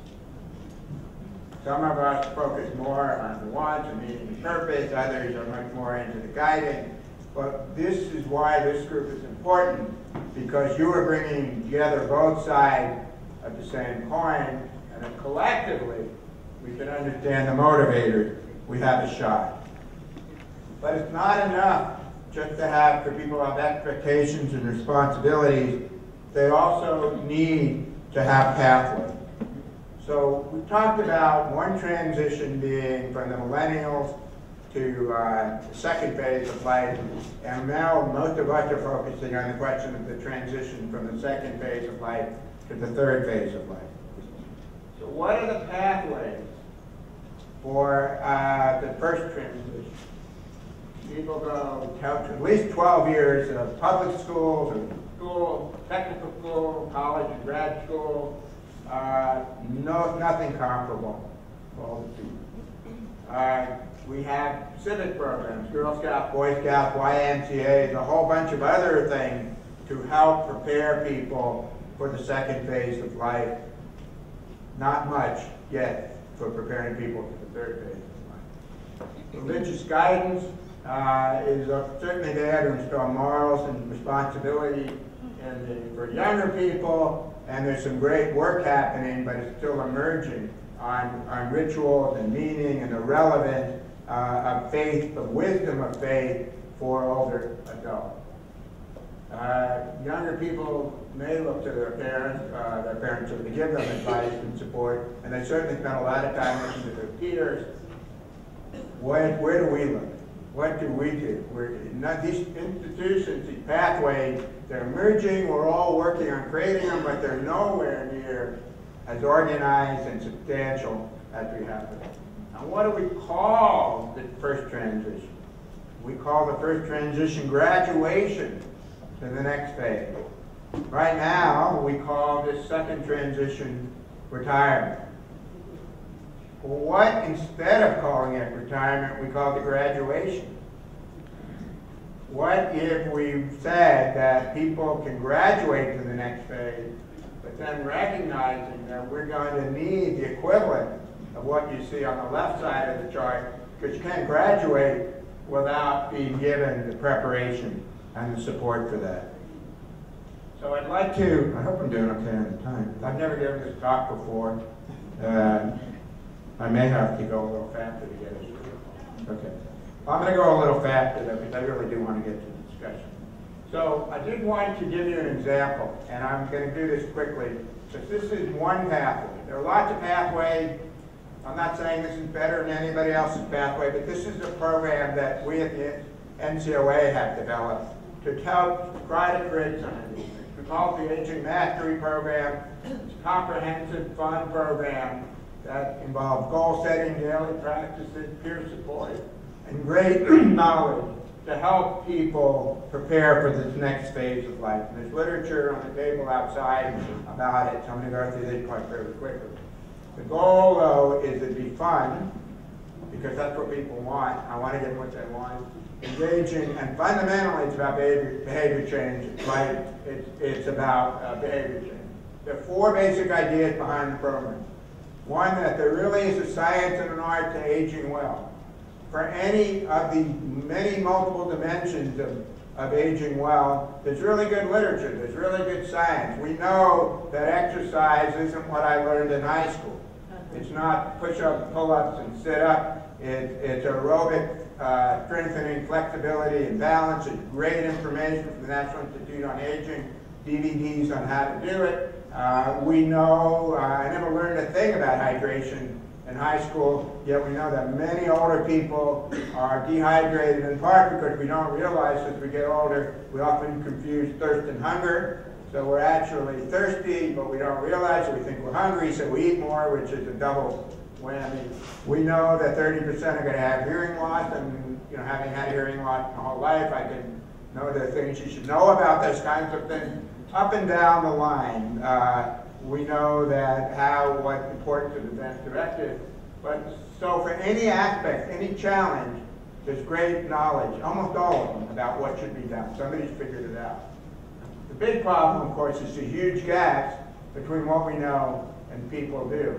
Some of us focus more on the wants and meaning and purpose, others are much more into the guiding. But this is why this group is important, because you are bringing together both sides of the same coin, and then collectively we can understand the motivators, we have a shot. But it's not enough just to have, for people to have expectations and responsibilities. They also need to have pathways. So we talked about one transition being from the millennials to the second phase of life, and now most of us are focusing on the question of the transition from the second phase of life to the third phase of life. So what are the pathways for the first transition? People go to at least 12 years of public schools, or school, technical school, college and grad school. Nothing comparable for all the people. We have civic programs, Girl Scouts, Boy Scouts, YMCAs, a whole bunch of other things to help prepare people for the second phase of life. Not much yet for preparing people for the third phase of life. Religious guidance is certainly there to install morals and responsibility for younger people, and there's some great work happening, but it's still emerging on rituals and meaning and the relevance of faith, the wisdom of faith for older adults. Younger people may look to their parents to give them advice and support, and they certainly spend a lot of time listening to their peers. Where do we look? What do we do? These institutions, these pathways, they're emerging, we're all working on creating them, but they're nowhere near as organized and substantial as we have today. Now what do we call the first transition? We call the first transition graduation to the next phase. Right now, we call this second transition retirement. Well, what, instead of calling it retirement, we call it graduation? What if we said that people can graduate to the next phase, but then recognizing that we're going to need the equivalent of what you see on the left side of the chart, because you can't graduate without being given the preparation and the support for that. So I'd like to, I hope I'm doing okay on the time. I've never given this talk before. I may have to go a little faster to get it through. Okay. I'm going to go a little faster though, because I really do want to get to the discussion. So I did want to give you an example, and I'm going to do this quickly, because this is one pathway. There are lots of pathways. I'm not saying this is better than anybody else's pathway, but this is a program that we at the NCOA have developed to help try to create some of these things. We call it the Aging Mastery Program. It's a comprehensive, fun program that involves goal setting, daily practices, peer support, and great knowledge to help people prepare for this next phase of life. And there's literature on the table outside about it, so I'm going to go through this quite fairly quickly. The goal, though, is to be fun, because that's what people want. I want to give them what they want. Engaging, and fundamentally, it's about behavior change, right? It's about behavior change. There are four basic ideas behind the program. One, that there really is a science and an art to aging well. For any of the many multiple dimensions of aging well, there's really good literature, there's really good science. We know that exercise isn't what I learned in high school. It's not push-ups, pull-ups, and sit-up. It's aerobic strengthening, flexibility, and balance. It's great information from the National Institute on Aging, DVDs on how to do it. We know, I never learned a thing about hydration in high school, yet we know that many older people are dehydrated in part because we don't realize as we get older, we often confuse thirst and hunger. So we're actually thirsty, but we don't realize it. We think we're hungry, so we eat more, which is a double whammy. We know that 30% are going to have hearing loss, and having had hearing loss my whole life, I can know there are things you should know about those kinds of things. Up and down the line, we know that what's important to the advanced directive. But so for any aspect, any challenge, there's great knowledge, almost all of them, about what should be done. Somebody's figured it out. The big problem, of course, is the huge gaps between what we know and people do.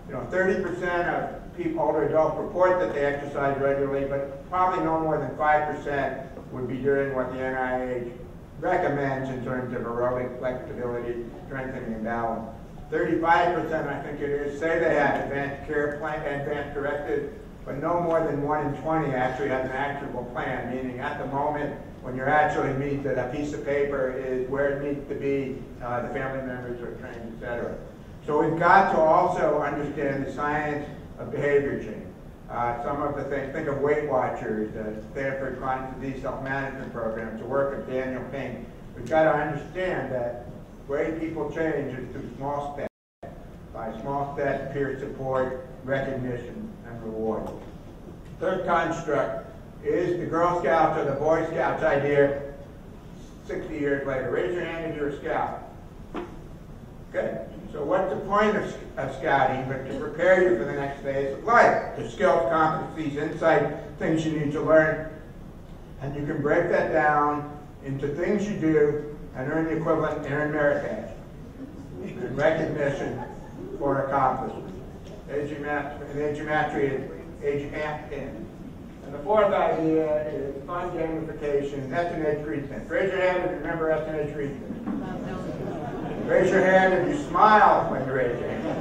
30% of people, older adults, report that they exercise regularly, but probably no more than 5% would be doing what the NIH recommends in terms of aerobic flexibility, strengthening, and balance. 35%, I think it is, say they have advanced care plan, advanced directive, but no more than 1 in 20 actually has an actionable plan, meaning at the moment when you actually meet that a piece of paper is where it needs to be, the family members are trained, etc. So we've got to also understand the science of behavior change. Some of the things, think of Weight Watchers, the Stanford Chronic Disease Self-Management Programs, the work of Daniel Pink. We've got to understand that the way people change is through small steps. By small steps, peer support, recognition, and reward. Third construct is the Girl Scouts or the Boy Scouts idea 60 years later. Raise your hand if you're a scout. Okay? So what's the point of scouting but to prepare you for the next phase of life? The skills, competencies, insight, things you need to learn. And you can break that down into things you do and earn the equivalent and earn merit badge and recognition for accomplishment. Agiometry is age-in. And the fourth idea is fun gamification, S&H treatment. Raise your hand if you remember S&H treatment. Raise your hand if you smile when you raise your hand.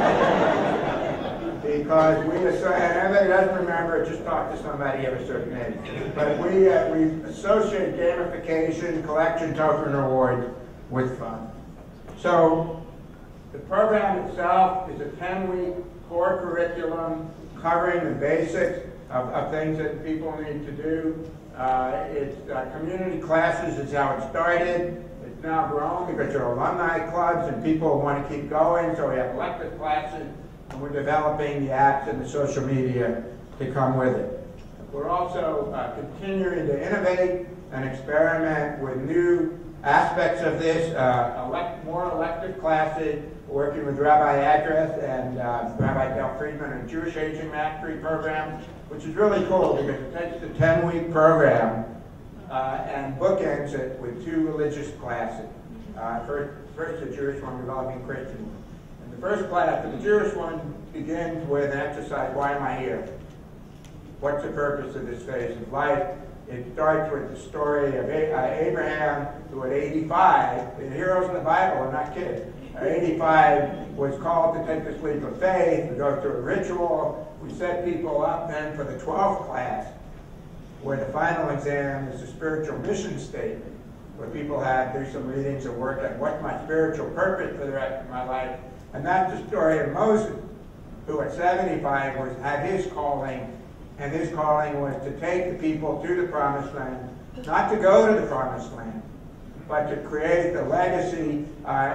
Because and everybody doesn't remember it, just talk to somebody of a certain age. But we associate gamification, collection, token rewards with fun. So the program itself is a 10-week core curriculum covering the basics of things that people need to do. It's community classes is how it started. It's now grown because there are alumni clubs and people want to keep going, so we have elective classes, and we're developing the apps and the social media to come with it. We're also continuing to innovate and experiment with new aspects of this, more elective classes, working with Rabbi Address and Rabbi Del Friedman and Jewish Aging Mastery program, which is really cool because it takes the 10-week program and bookends it with 2 religious classes. First the Jewish one, developing Christian. And the first class, the Jewish one, begins with an exercise, why am I here? What's the purpose of this phase of life? It starts with the story of Abraham, who at 85, the heroes in the Bible are not kids, at 85 was called to take this leap of faith, to go through a ritual. We set people up then for the 12th class, where the final exam is a spiritual mission statement, where people do some readings and work on what's my spiritual purpose for the rest of my life. And that's the story of Moses, who at 75 had his calling, and his calling was to take the people to the promised land, not to go to the promised land, but to create the legacy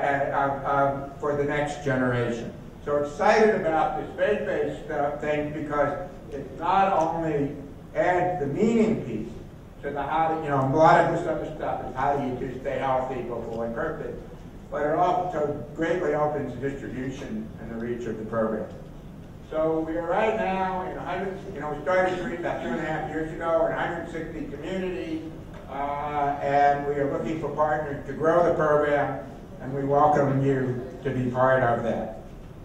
for the next generation. So excited about this faith-based thing because it not only adds the meaning piece to the how to, a lot of this other stuff is how do you do stay healthy, go for one purpose, but it also greatly opens the distribution and the reach of the program. So we are right now in 100, we started about 2.5 years ago in 160 communities, and we are looking for partners to grow the program, and we welcome you to be part of that.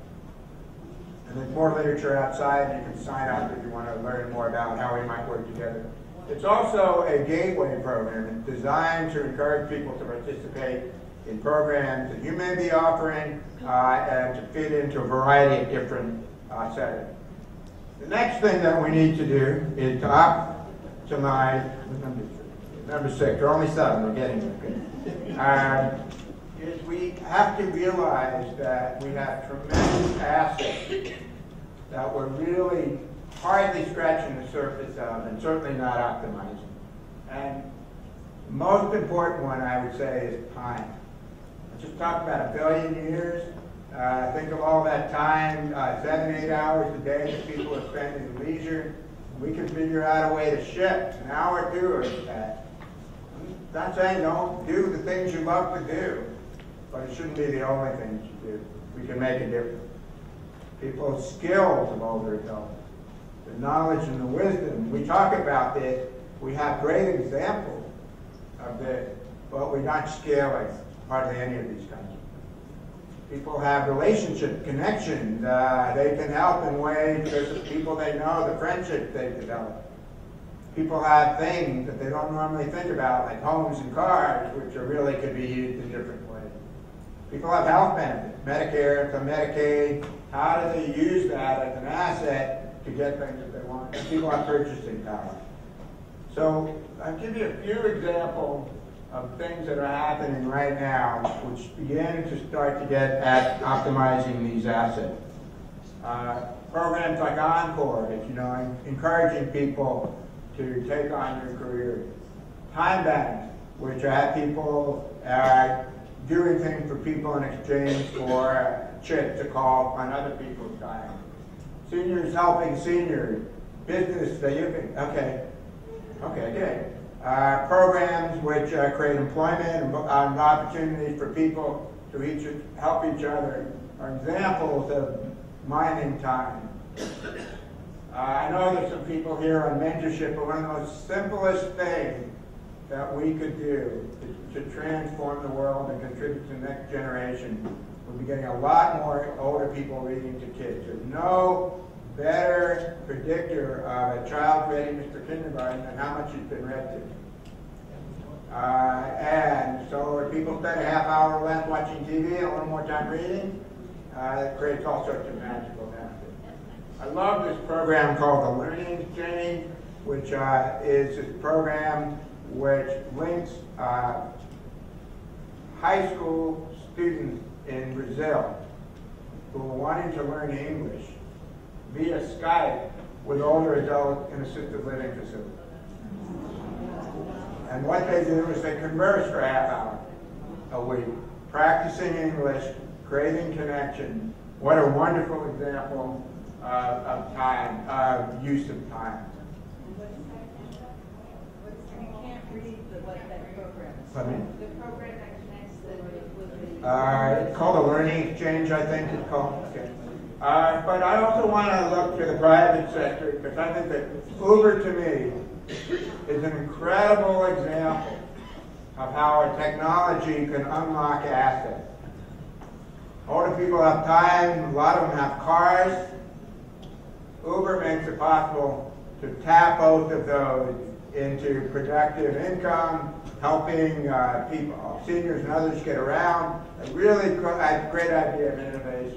And there's more literature outside. You can sign up if you want to learn more about how we might work together. It's also a gateway program. It's designed to encourage people to participate in programs that you may be offering and to fit into a variety of different settings. The next thing that we need to do is to optimize number 6. There are only 7. We're getting there. Is we have to realize that we have tremendous assets that we're really hardly scratching the surface of and certainly not optimizing. And the most important one, I would say, is time. just talk about 1 billion years. Think of all that time, 7, 8 hours a day that people are spending in leisure. We can figure out a way to shift an hour or 2 of that. I'm not saying don't do the things you love to do, but it shouldn't be the only things you do. We can make a difference. People's skills of older adults, the knowledge and the wisdom. We talk about this. We have great examples of this, but we're not scaling hardly any of these kinds of things. People have relationship connections. They can help in ways because of people they know, the friendships they've developed. People have things that they don't normally think about, like homes and cars, which are really could be used in different ways. People have health benefits, Medicare, some Medicaid. How do they use that as an asset to get things that they want? And people have purchasing power. So I'll give you a few examples of things that are happening right now, which begin to start to get at optimizing these assets. Programs like Encore, that encouraging people to take on new careers. Time banks, which have people doing things for people in exchange for a chip to call on other people's time. Seniors helping seniors. Business that you can, okay, good. Programs which create employment and opportunities for people to help each other are examples of mining time. I know there's some people here on mentorship, but one of the most simplest things that we could do to transform the world and contribute to the next generation would be getting a lot more older people reading to kids. There's no better predictor of a child readiness for kindergarten than how much it's been read to. And so if people spend a half hour less watching TV and a little more time reading, it creates all sorts of magical benefits. I love this program called the Learning Exchange, which is this program which links high school students in Brazil who are wanting to learn English via Skype with older adults in assisted living facilities. And what they do is they converse for a half hour a week, practicing English, creating connection. What a wonderful example of time, of use of time. You can't read what that program is. Pardon me? The program that connects with the... It's called a Learning Exchange, I think it's called. Okay. But I also want to look to the private sector because I think that Uber, to me, is an incredible example of how our technology can unlock assets. Older people have time, a lot of them have cars. Uber makes it possible to tap both of those into productive income, helping people, seniors and others get around. A really great idea of innovation.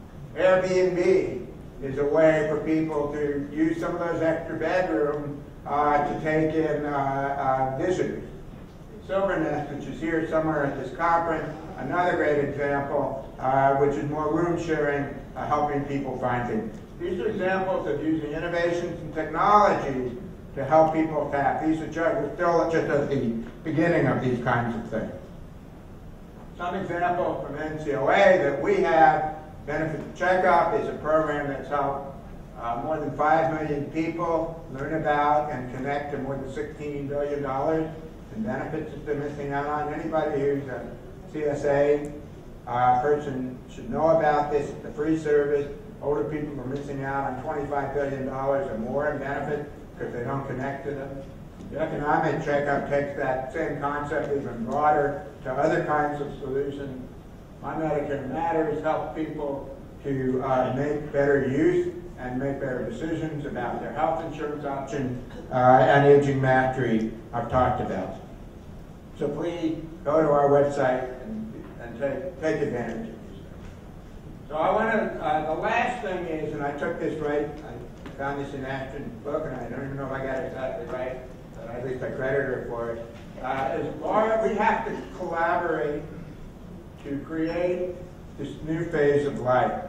Airbnb is a way for people to use some of those extra bedrooms to take in visitors. Silvernest, which is here somewhere at this conference, another great example, which is more room sharing, helping people find things. These are examples of using innovations and technologies to help people tap. We're still just at the beginning of these kinds of things. Some example from NCOA that we have, Benefit Checkup, is a program that's helped more than 5 million people learn about and connect to more than $16 billion in benefits that they're missing out on. Anybody who's a CSA person should know about this. It's a free service. Older people are missing out on $25 billion or more in benefits because they don't connect to them. The economic checkup takes that same concept even broader to other kinds of solutions. My Medicare Matters help people to make better use and make better decisions about their health insurance options, and aging mastery I've talked about. So please go to our website and take advantage of these things. So I want to, the last thing is, and I took this right, I found this in Ashton's book, and I don't even know if I got it exactly right, but at least I credit her for it. We have to collaborate to create this new phase of life.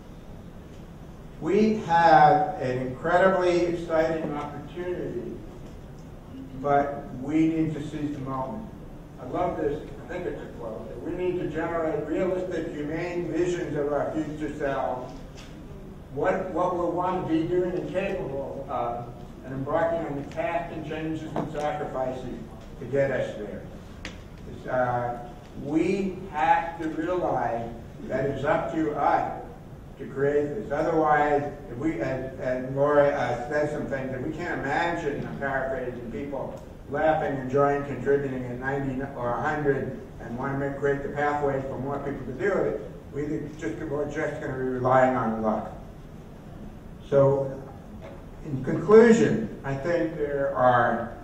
We have an incredibly exciting opportunity, but we need to seize the moment. I love this, I think it's a quote, that we need to generate realistic, humane visions of our future selves, what we'll want to be doing and capable of, and embarking on the tasks and changes and sacrifices to get us there. We have to realize that it's up to us to create this. Otherwise, if we, and Laura said some things, that we can't imagine, I'm paraphrasing, people laughing, enjoying, contributing at 90 or 100 and want to create the pathways for more people to do it, we're just going to be relying on luck. So, in conclusion, I think there are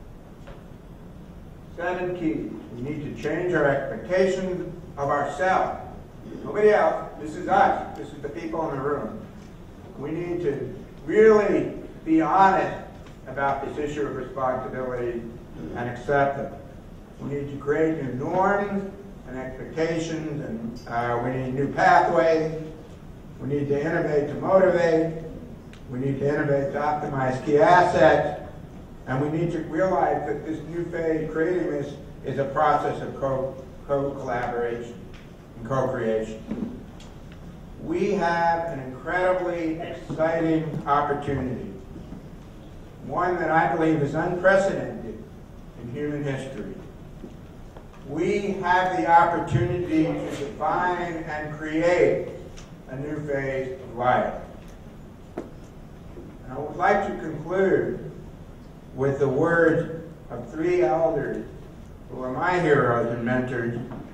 7 keys. We need to change our expectations of ourselves. Nobody else. This is us. This is the people in the room. We need to really be honest about this issue of responsibility and accept them. We need to create new norms and expectations, and we need new pathways. We need to innovate to motivate. We need to innovate to optimize key assets. And we need to realize that this new phase, creating this, is a process of co-collaboration and co-creation. We have an incredibly exciting opportunity, one that I believe is unprecedented in human history. We have the opportunity to define and create a new phase of life. And I would like to conclude with the words of 3 elders who are my heroes and mentors,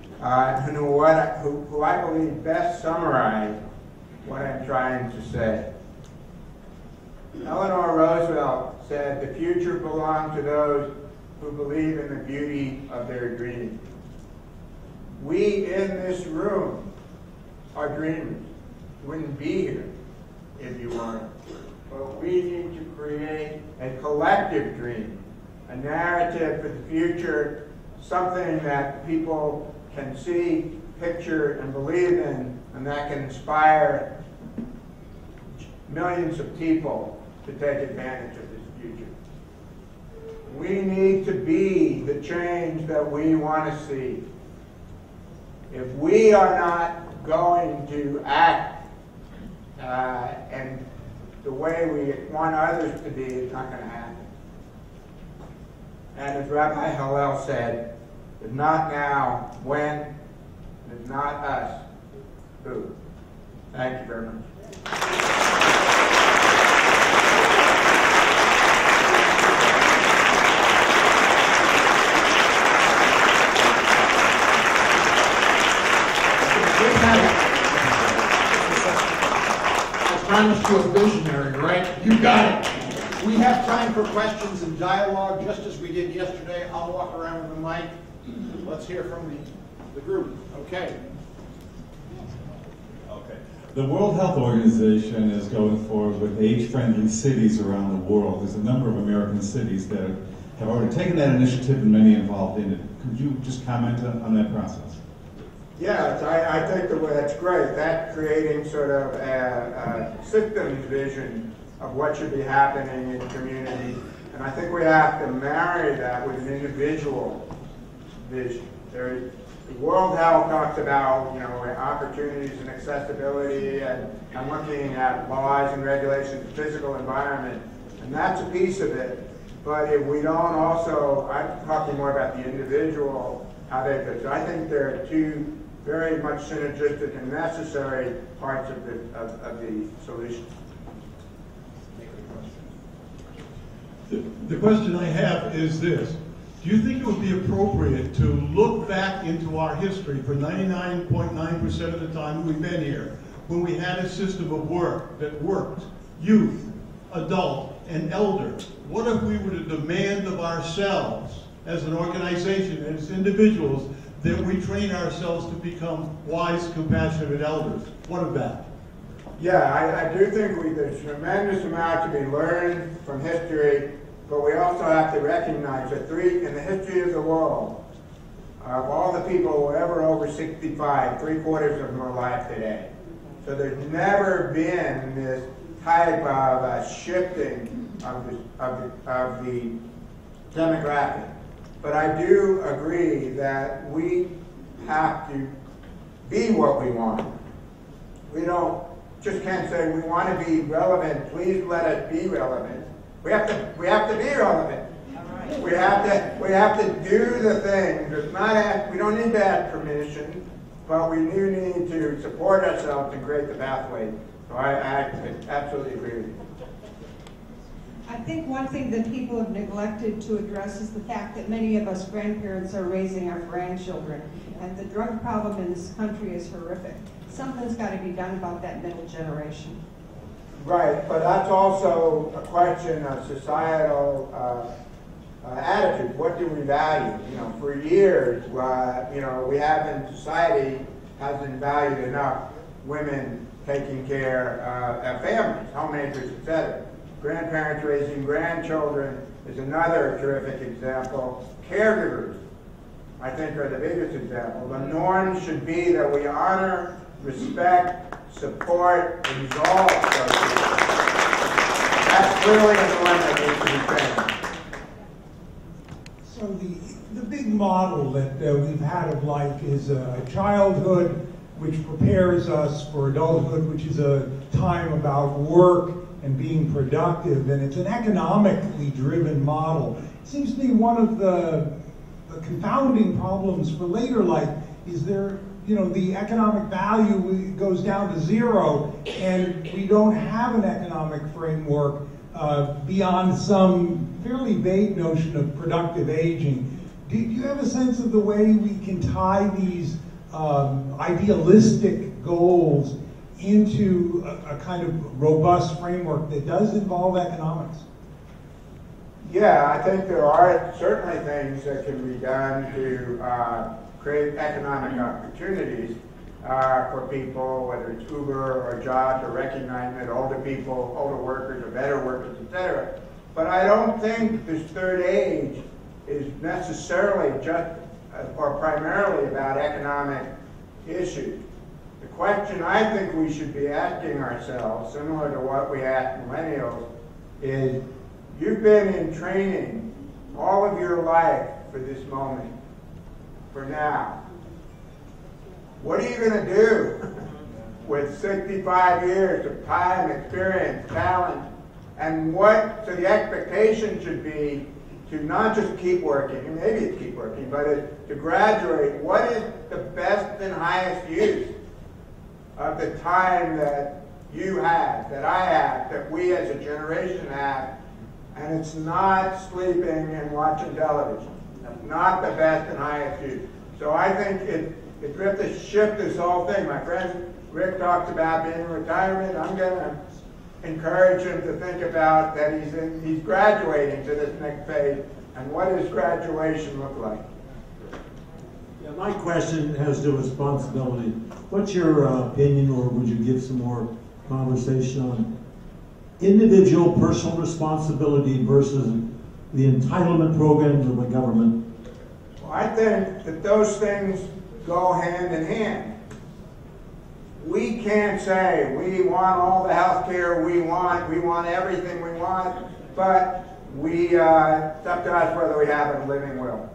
who I believe best summarize what I'm trying to say. Eleanor Roosevelt said, "The future belongs to those who believe in the beauty of their dreams." We in this room are dreamers. You wouldn't be here if you weren't. But we need to create a collective dream, a narrative for the future, something that people can see, picture, and believe in, and that can inspire millions of people to take advantage of this future. We need to be the change that we want to see. If we are not going to act and the way we want others to be, it's not going to happen. And as Rabbi Hillel said, if not now, when? If not us, who? Thank you very much. I promised you a visionary, right? You got it. We have time for questions and dialogue, just as we did yesterday. I'll walk around with the mic. Let's hear from the group. Okay. Okay. The World Health Organization is going forward with age-friendly cities around the world. There's a number of American cities that have already taken that initiative and many involved in it. Could you just comment on that process? Yeah, I think that's great. That creating sort of a systems vision of what should be happening in the community. And I think we have to marry that with an individual vision. The World Health talks about, opportunities and accessibility and looking at laws and regulations, physical environment, and that's a piece of it. But if we don't also, I'm talking more about the individual, how they fit. So I think there are 2 very much synergistic and necessary parts of the solution. The question I have is this. Do you think it would be appropriate to look back into our history for 99.9% of the time we've been here, when we had a system of work that worked, youth, adult, and elder? What if we were to demand of ourselves as an organization, as individuals, that we train ourselves to become wise, compassionate elders? What of that? Yeah, I do think there's a tremendous amount to be learned from history, but we also have to recognize that in the history of the world, of all the people who were ever over 65, 3/4 of them are alive today. So there's never been this type of shifting of the demographic But I do agree that we have to be what we want. We just can't say we want to be relevant. Please let us be relevant. We have to be relevant. We have to do the things. We don't need to ask permission, but we do need to support ourselves and create the pathway. So I absolutely agree with you. I think one thing that people have neglected to address is the fact that many of us grandparents are raising our grandchildren, and the drug problem in this country is horrific. Something's got to be done about that middle generation. Right, but that's also a question of societal attitude. What do we value? For years, we haven't, society hasn't valued enough women taking care of families, homemakers, etc. Grandparents raising grandchildren is another terrific example. Caregivers, I think, are the biggest example. The norm should be that we honor, respect, support, and resolve those people. That's clearly a norm that needs to be changed. So the big model that we've had of life is childhood, which prepares us for adulthood, which is a time about work and being productive, and it's an economically driven model. It seems to me one of the confounding problems for later life is the economic value goes down to zero, and we don't have an economic framework beyond some fairly vague notion of productive aging. Do you have a sense of the way we can tie these idealistic goals into a kind of robust framework that does involve economics? Yeah, I think there are certainly things that can be done to create economic opportunities for people, whether it's Uber or jobs, or recognizing that older people, older workers are better workers, etc. But I don't think this third age is necessarily just or primarily about economic issues. The question I think we should be asking ourselves, similar to what we ask millennials, is you've been in training all of your life for this moment, for now. What are you going to do with 65 years of time, experience, talent? And so the expectation should be to not just keep working, and maybe it's keep working, but to graduate. What is the best and highest use of the time that you have, that I have, that we as a generation have? And it's not sleeping and watching television. That's not the best and highest use. So I think we have to shift this whole thing. My friend Rick talks about being in retirement. I'm going to encourage him to think about that he's graduating to this next phase, and what does graduation look like? Yeah, my question has to do with responsibility. What's your opinion, or would you give some more conversation on individual personal responsibility versus the entitlement programs of the government? Well, I think that those things go hand in hand. We can't say we want all the health care we want everything we want, but it's up to us whether we have a living will.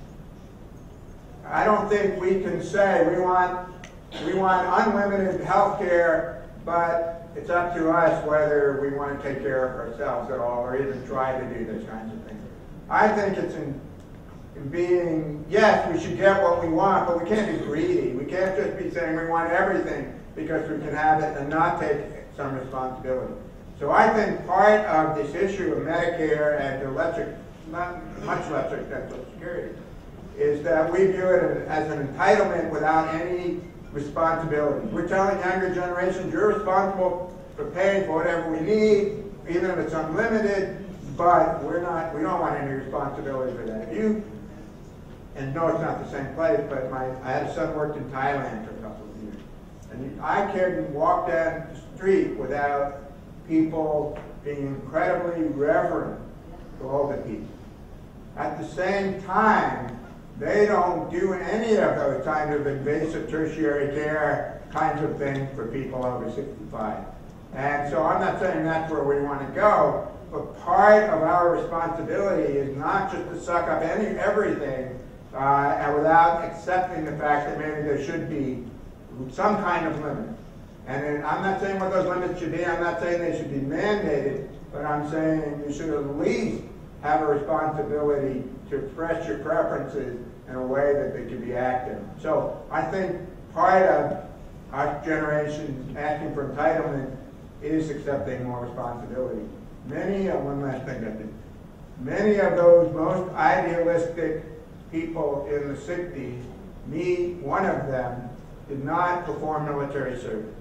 I don't think we can say we want unlimited health care, but it's up to us whether we want to take care of ourselves at all, or even try to do those kinds of things. I think it's in being, yes, we should get what we want, but we can't be greedy. We can't just be saying we want everything because we can have it and not take some responsibility. So I think part of this issue of Medicare and much lesser than Social Security is that we view it as an entitlement without any responsibility. We're telling younger generations, you're responsible for paying for whatever we need, even if it's unlimited, but we don't want any responsibility for that. And no, it's not the same place, but I had a son who worked in Thailand for a couple of years. And I couldn't walk down the street without people being incredibly reverent to older people. At the same time, they don't do any of those kind of invasive tertiary care kinds of things for people over 65. And so I'm not saying that's where we want to go, But part of our responsibility is not just to suck up everything and without accepting the fact that maybe there should be some kind of limit. And then I'm not saying what those limits should be. I'm not saying they should be mandated, but I'm saying you should at least have a responsibility to express your preferences in a way that they can be active. So I think part of our generation asking for entitlement is accepting more responsibility. One last thing I think. Many of those most idealistic people in the 60s, me, one of them, did not perform military service.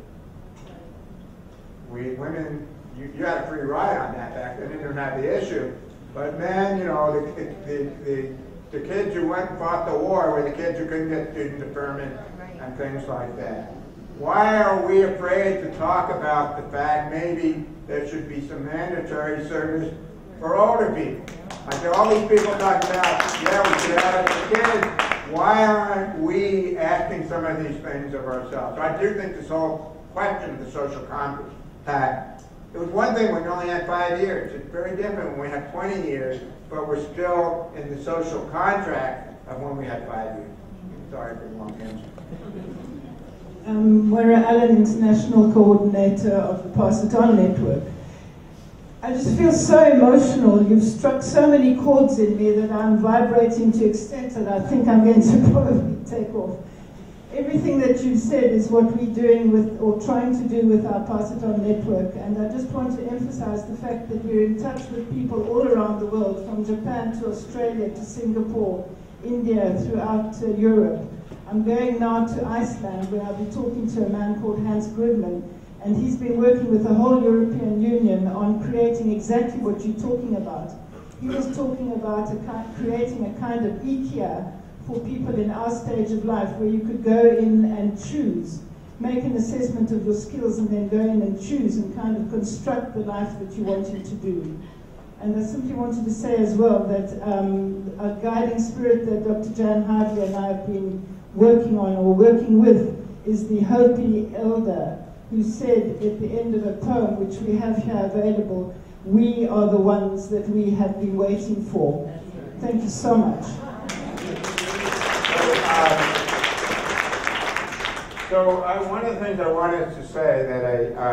Women, you had a free ride on that back then, you didn't have the issue. But men, you know, the kids who went and fought the war were the kids who couldn't get student deferment and things like that. Why are we afraid to talk about the fact maybe there should be some mandatory service for older people? Like all these people talk about, yeah, we should have it for kids. Why aren't we asking some of these things of ourselves? So I do think this whole question of the social compact, it was one thing when we only had 5 years. It's very different when we have 20 years, but we're still in the social contract of when we had 5 years. Sorry for the long answer. Moira Allen, International Coordinator of the Pass It On Network. I just feel so emotional. You've struck so many chords in me that I'm vibrating to extent that I think I'm going to probably take off. Everything that you've said is what we're doing with, or trying to do with our Pass It On network, and I just want to emphasize the fact that we're in touch with people all around the world, from Japan to Australia to Singapore, India, throughout Europe. I'm going now to Iceland, where I'll be talking to a man called Hans Grudman, and he's been working with the whole European Union on creating exactly what you're talking about. He was talking about creating a kind of IKEA for people in our stage of life, where you could go in and choose, make an assessment of your skills, and then go in and choose and kind of construct the life that you wanted to do. And I simply wanted to say as well that a guiding spirit that Dr. Jan Hartley and I have been working on, or working with, is the Hopi elder, who said at the end of a poem, which we have here available, "We are the ones that we have been waiting for." Thank you so much. One of the things I wanted to say that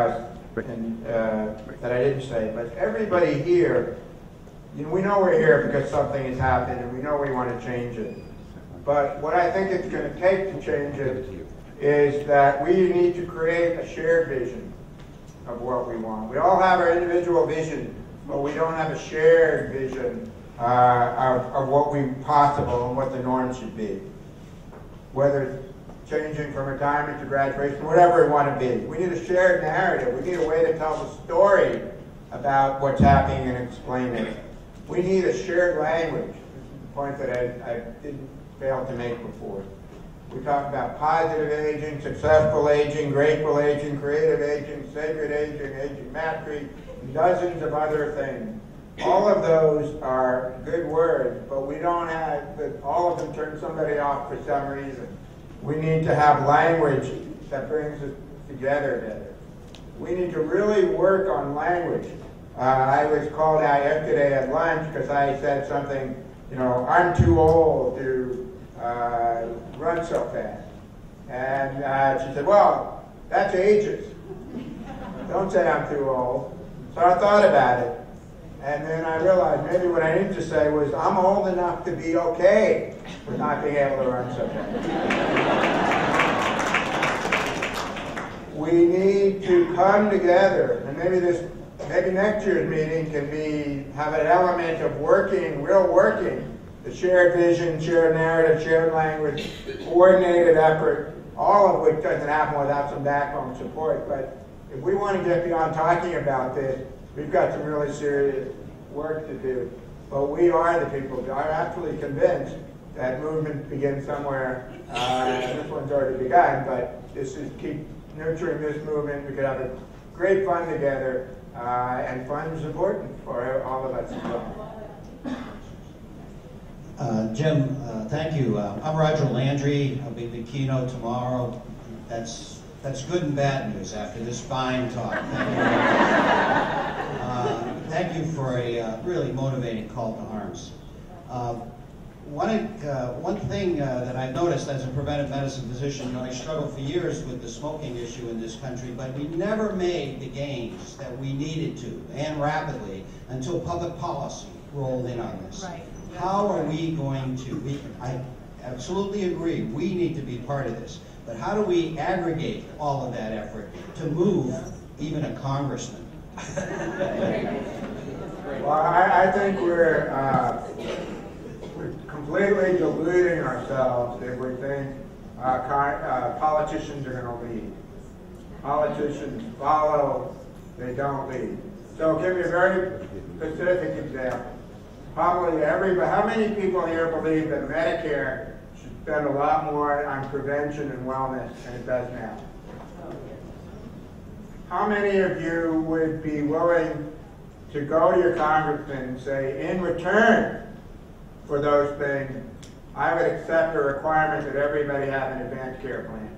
I didn't say, but everybody here, you know, we know we're here because something has happened and we know we want to change it. But what I think it's going to take to change it is that we need to create a shared vision of what we want. We all have our individual vision, but we don't have a shared vision of what we possible and what the norm should be. Whether it's changing from retirement to graduation, whatever we want to be. We need a shared narrative. We need a way to tell the story about what's happening and explain it. We need a shared language. This is the point that I didn't fail to make before. We talk about positive aging, successful aging, grateful aging, creative aging, sacred aging, aging mastery, and dozens of other things. All of those are good words, but we don't have, all of them turn somebody off for some reason. We need to have language that brings us together better. We need to really work on language. I was called out yesterday at lunch because I said something, you know, I'm too old to run so fast. And she said, well, that's ages. Don't say I'm too old. So I thought about it. And then I realized maybe what I needed to say was, I'm old enough to be okay with not being able to run so fast. We need to come together, and maybe next year's meeting can have an element of real working, the shared vision, shared narrative, shared language, coordinated effort, all of which doesn't happen without some backbone support. But if we want to get beyond talking about this, we've got some really serious work to do. But we are the people who are absolutely convinced that movement begins somewhere. This one's already begun, but this is keep nurturing this movement. We could have a great fun together, and fun is important for all of us as well. Jim, thank you. I'm Roger Landry. I'll be at the Keynote tomorrow. That's good and bad news after this fine talk. Thank you. Thank you for a really motivating call to arms. One thing that I've noticed as a preventive medicine physician, I struggled for years with the smoking issue in this country, but we never made the gains that we needed to, and rapidly, until public policy rolled in on this. Right. How are we going to, I absolutely agree, we need to be part of this, but how do we aggregate all of that effort to move even a congressman? Well, I think we're completely deluding ourselves if we think politicians are going to lead. Politicians follow, they don't lead. So I'll give you a very specific example. Probably how many people here believe that Medicare should spend a lot more on prevention and wellness than it does now? How many of you would be willing to go to your congressman and say, in return for those things, I would accept a requirement that everybody have an advanced care plan?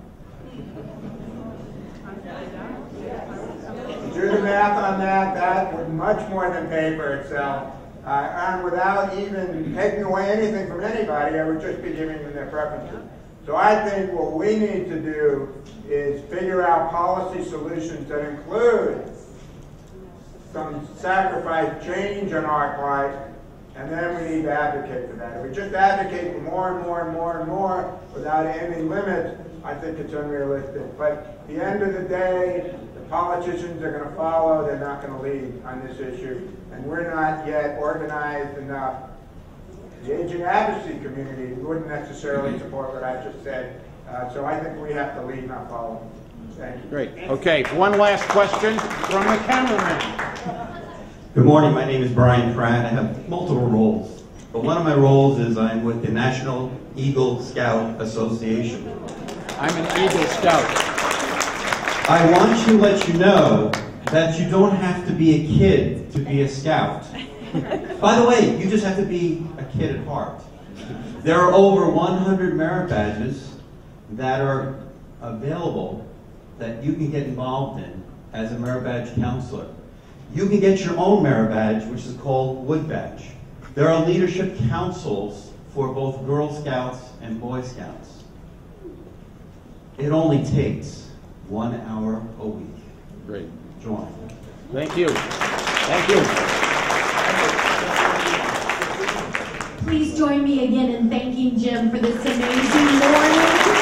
Do the math on that. That would much more than pay for itself. And without even taking away anything from anybody, I would just be giving them their preferences. So I think what we need to do is figure out policy solutions that include some sacrifice, change on our part, and then we need to advocate for that. If we just advocate for more and more and more and more without any limits, I think it's unrealistic. But at the end of the day, the politicians are going to follow, they're not going to lead on this issue. And we're not yet organized enough. The aging advocacy community wouldn't necessarily support what I just said. So I think we have to lead, not follow. Thank you. Great. Okay, one last question from the cameraman. Good morning, my name is Brian Pratt. I have multiple roles, but one of my roles is I'm with the National Eagle Scout Association. I'm an Eagle Scout. I want to let you know that you don't have to be a kid to be a scout. By the way, you just have to be a kid at heart. There are over 100 merit badges that are available that you can get involved in as a merit badge counselor. You can get your own merit badge, which is called Wood Badge. There are leadership councils for both Girl Scouts and Boy Scouts. It only takes 1 hour a week. Great. Join. Thank you. Thank you. Please join me again in thanking Jim for this amazing morning.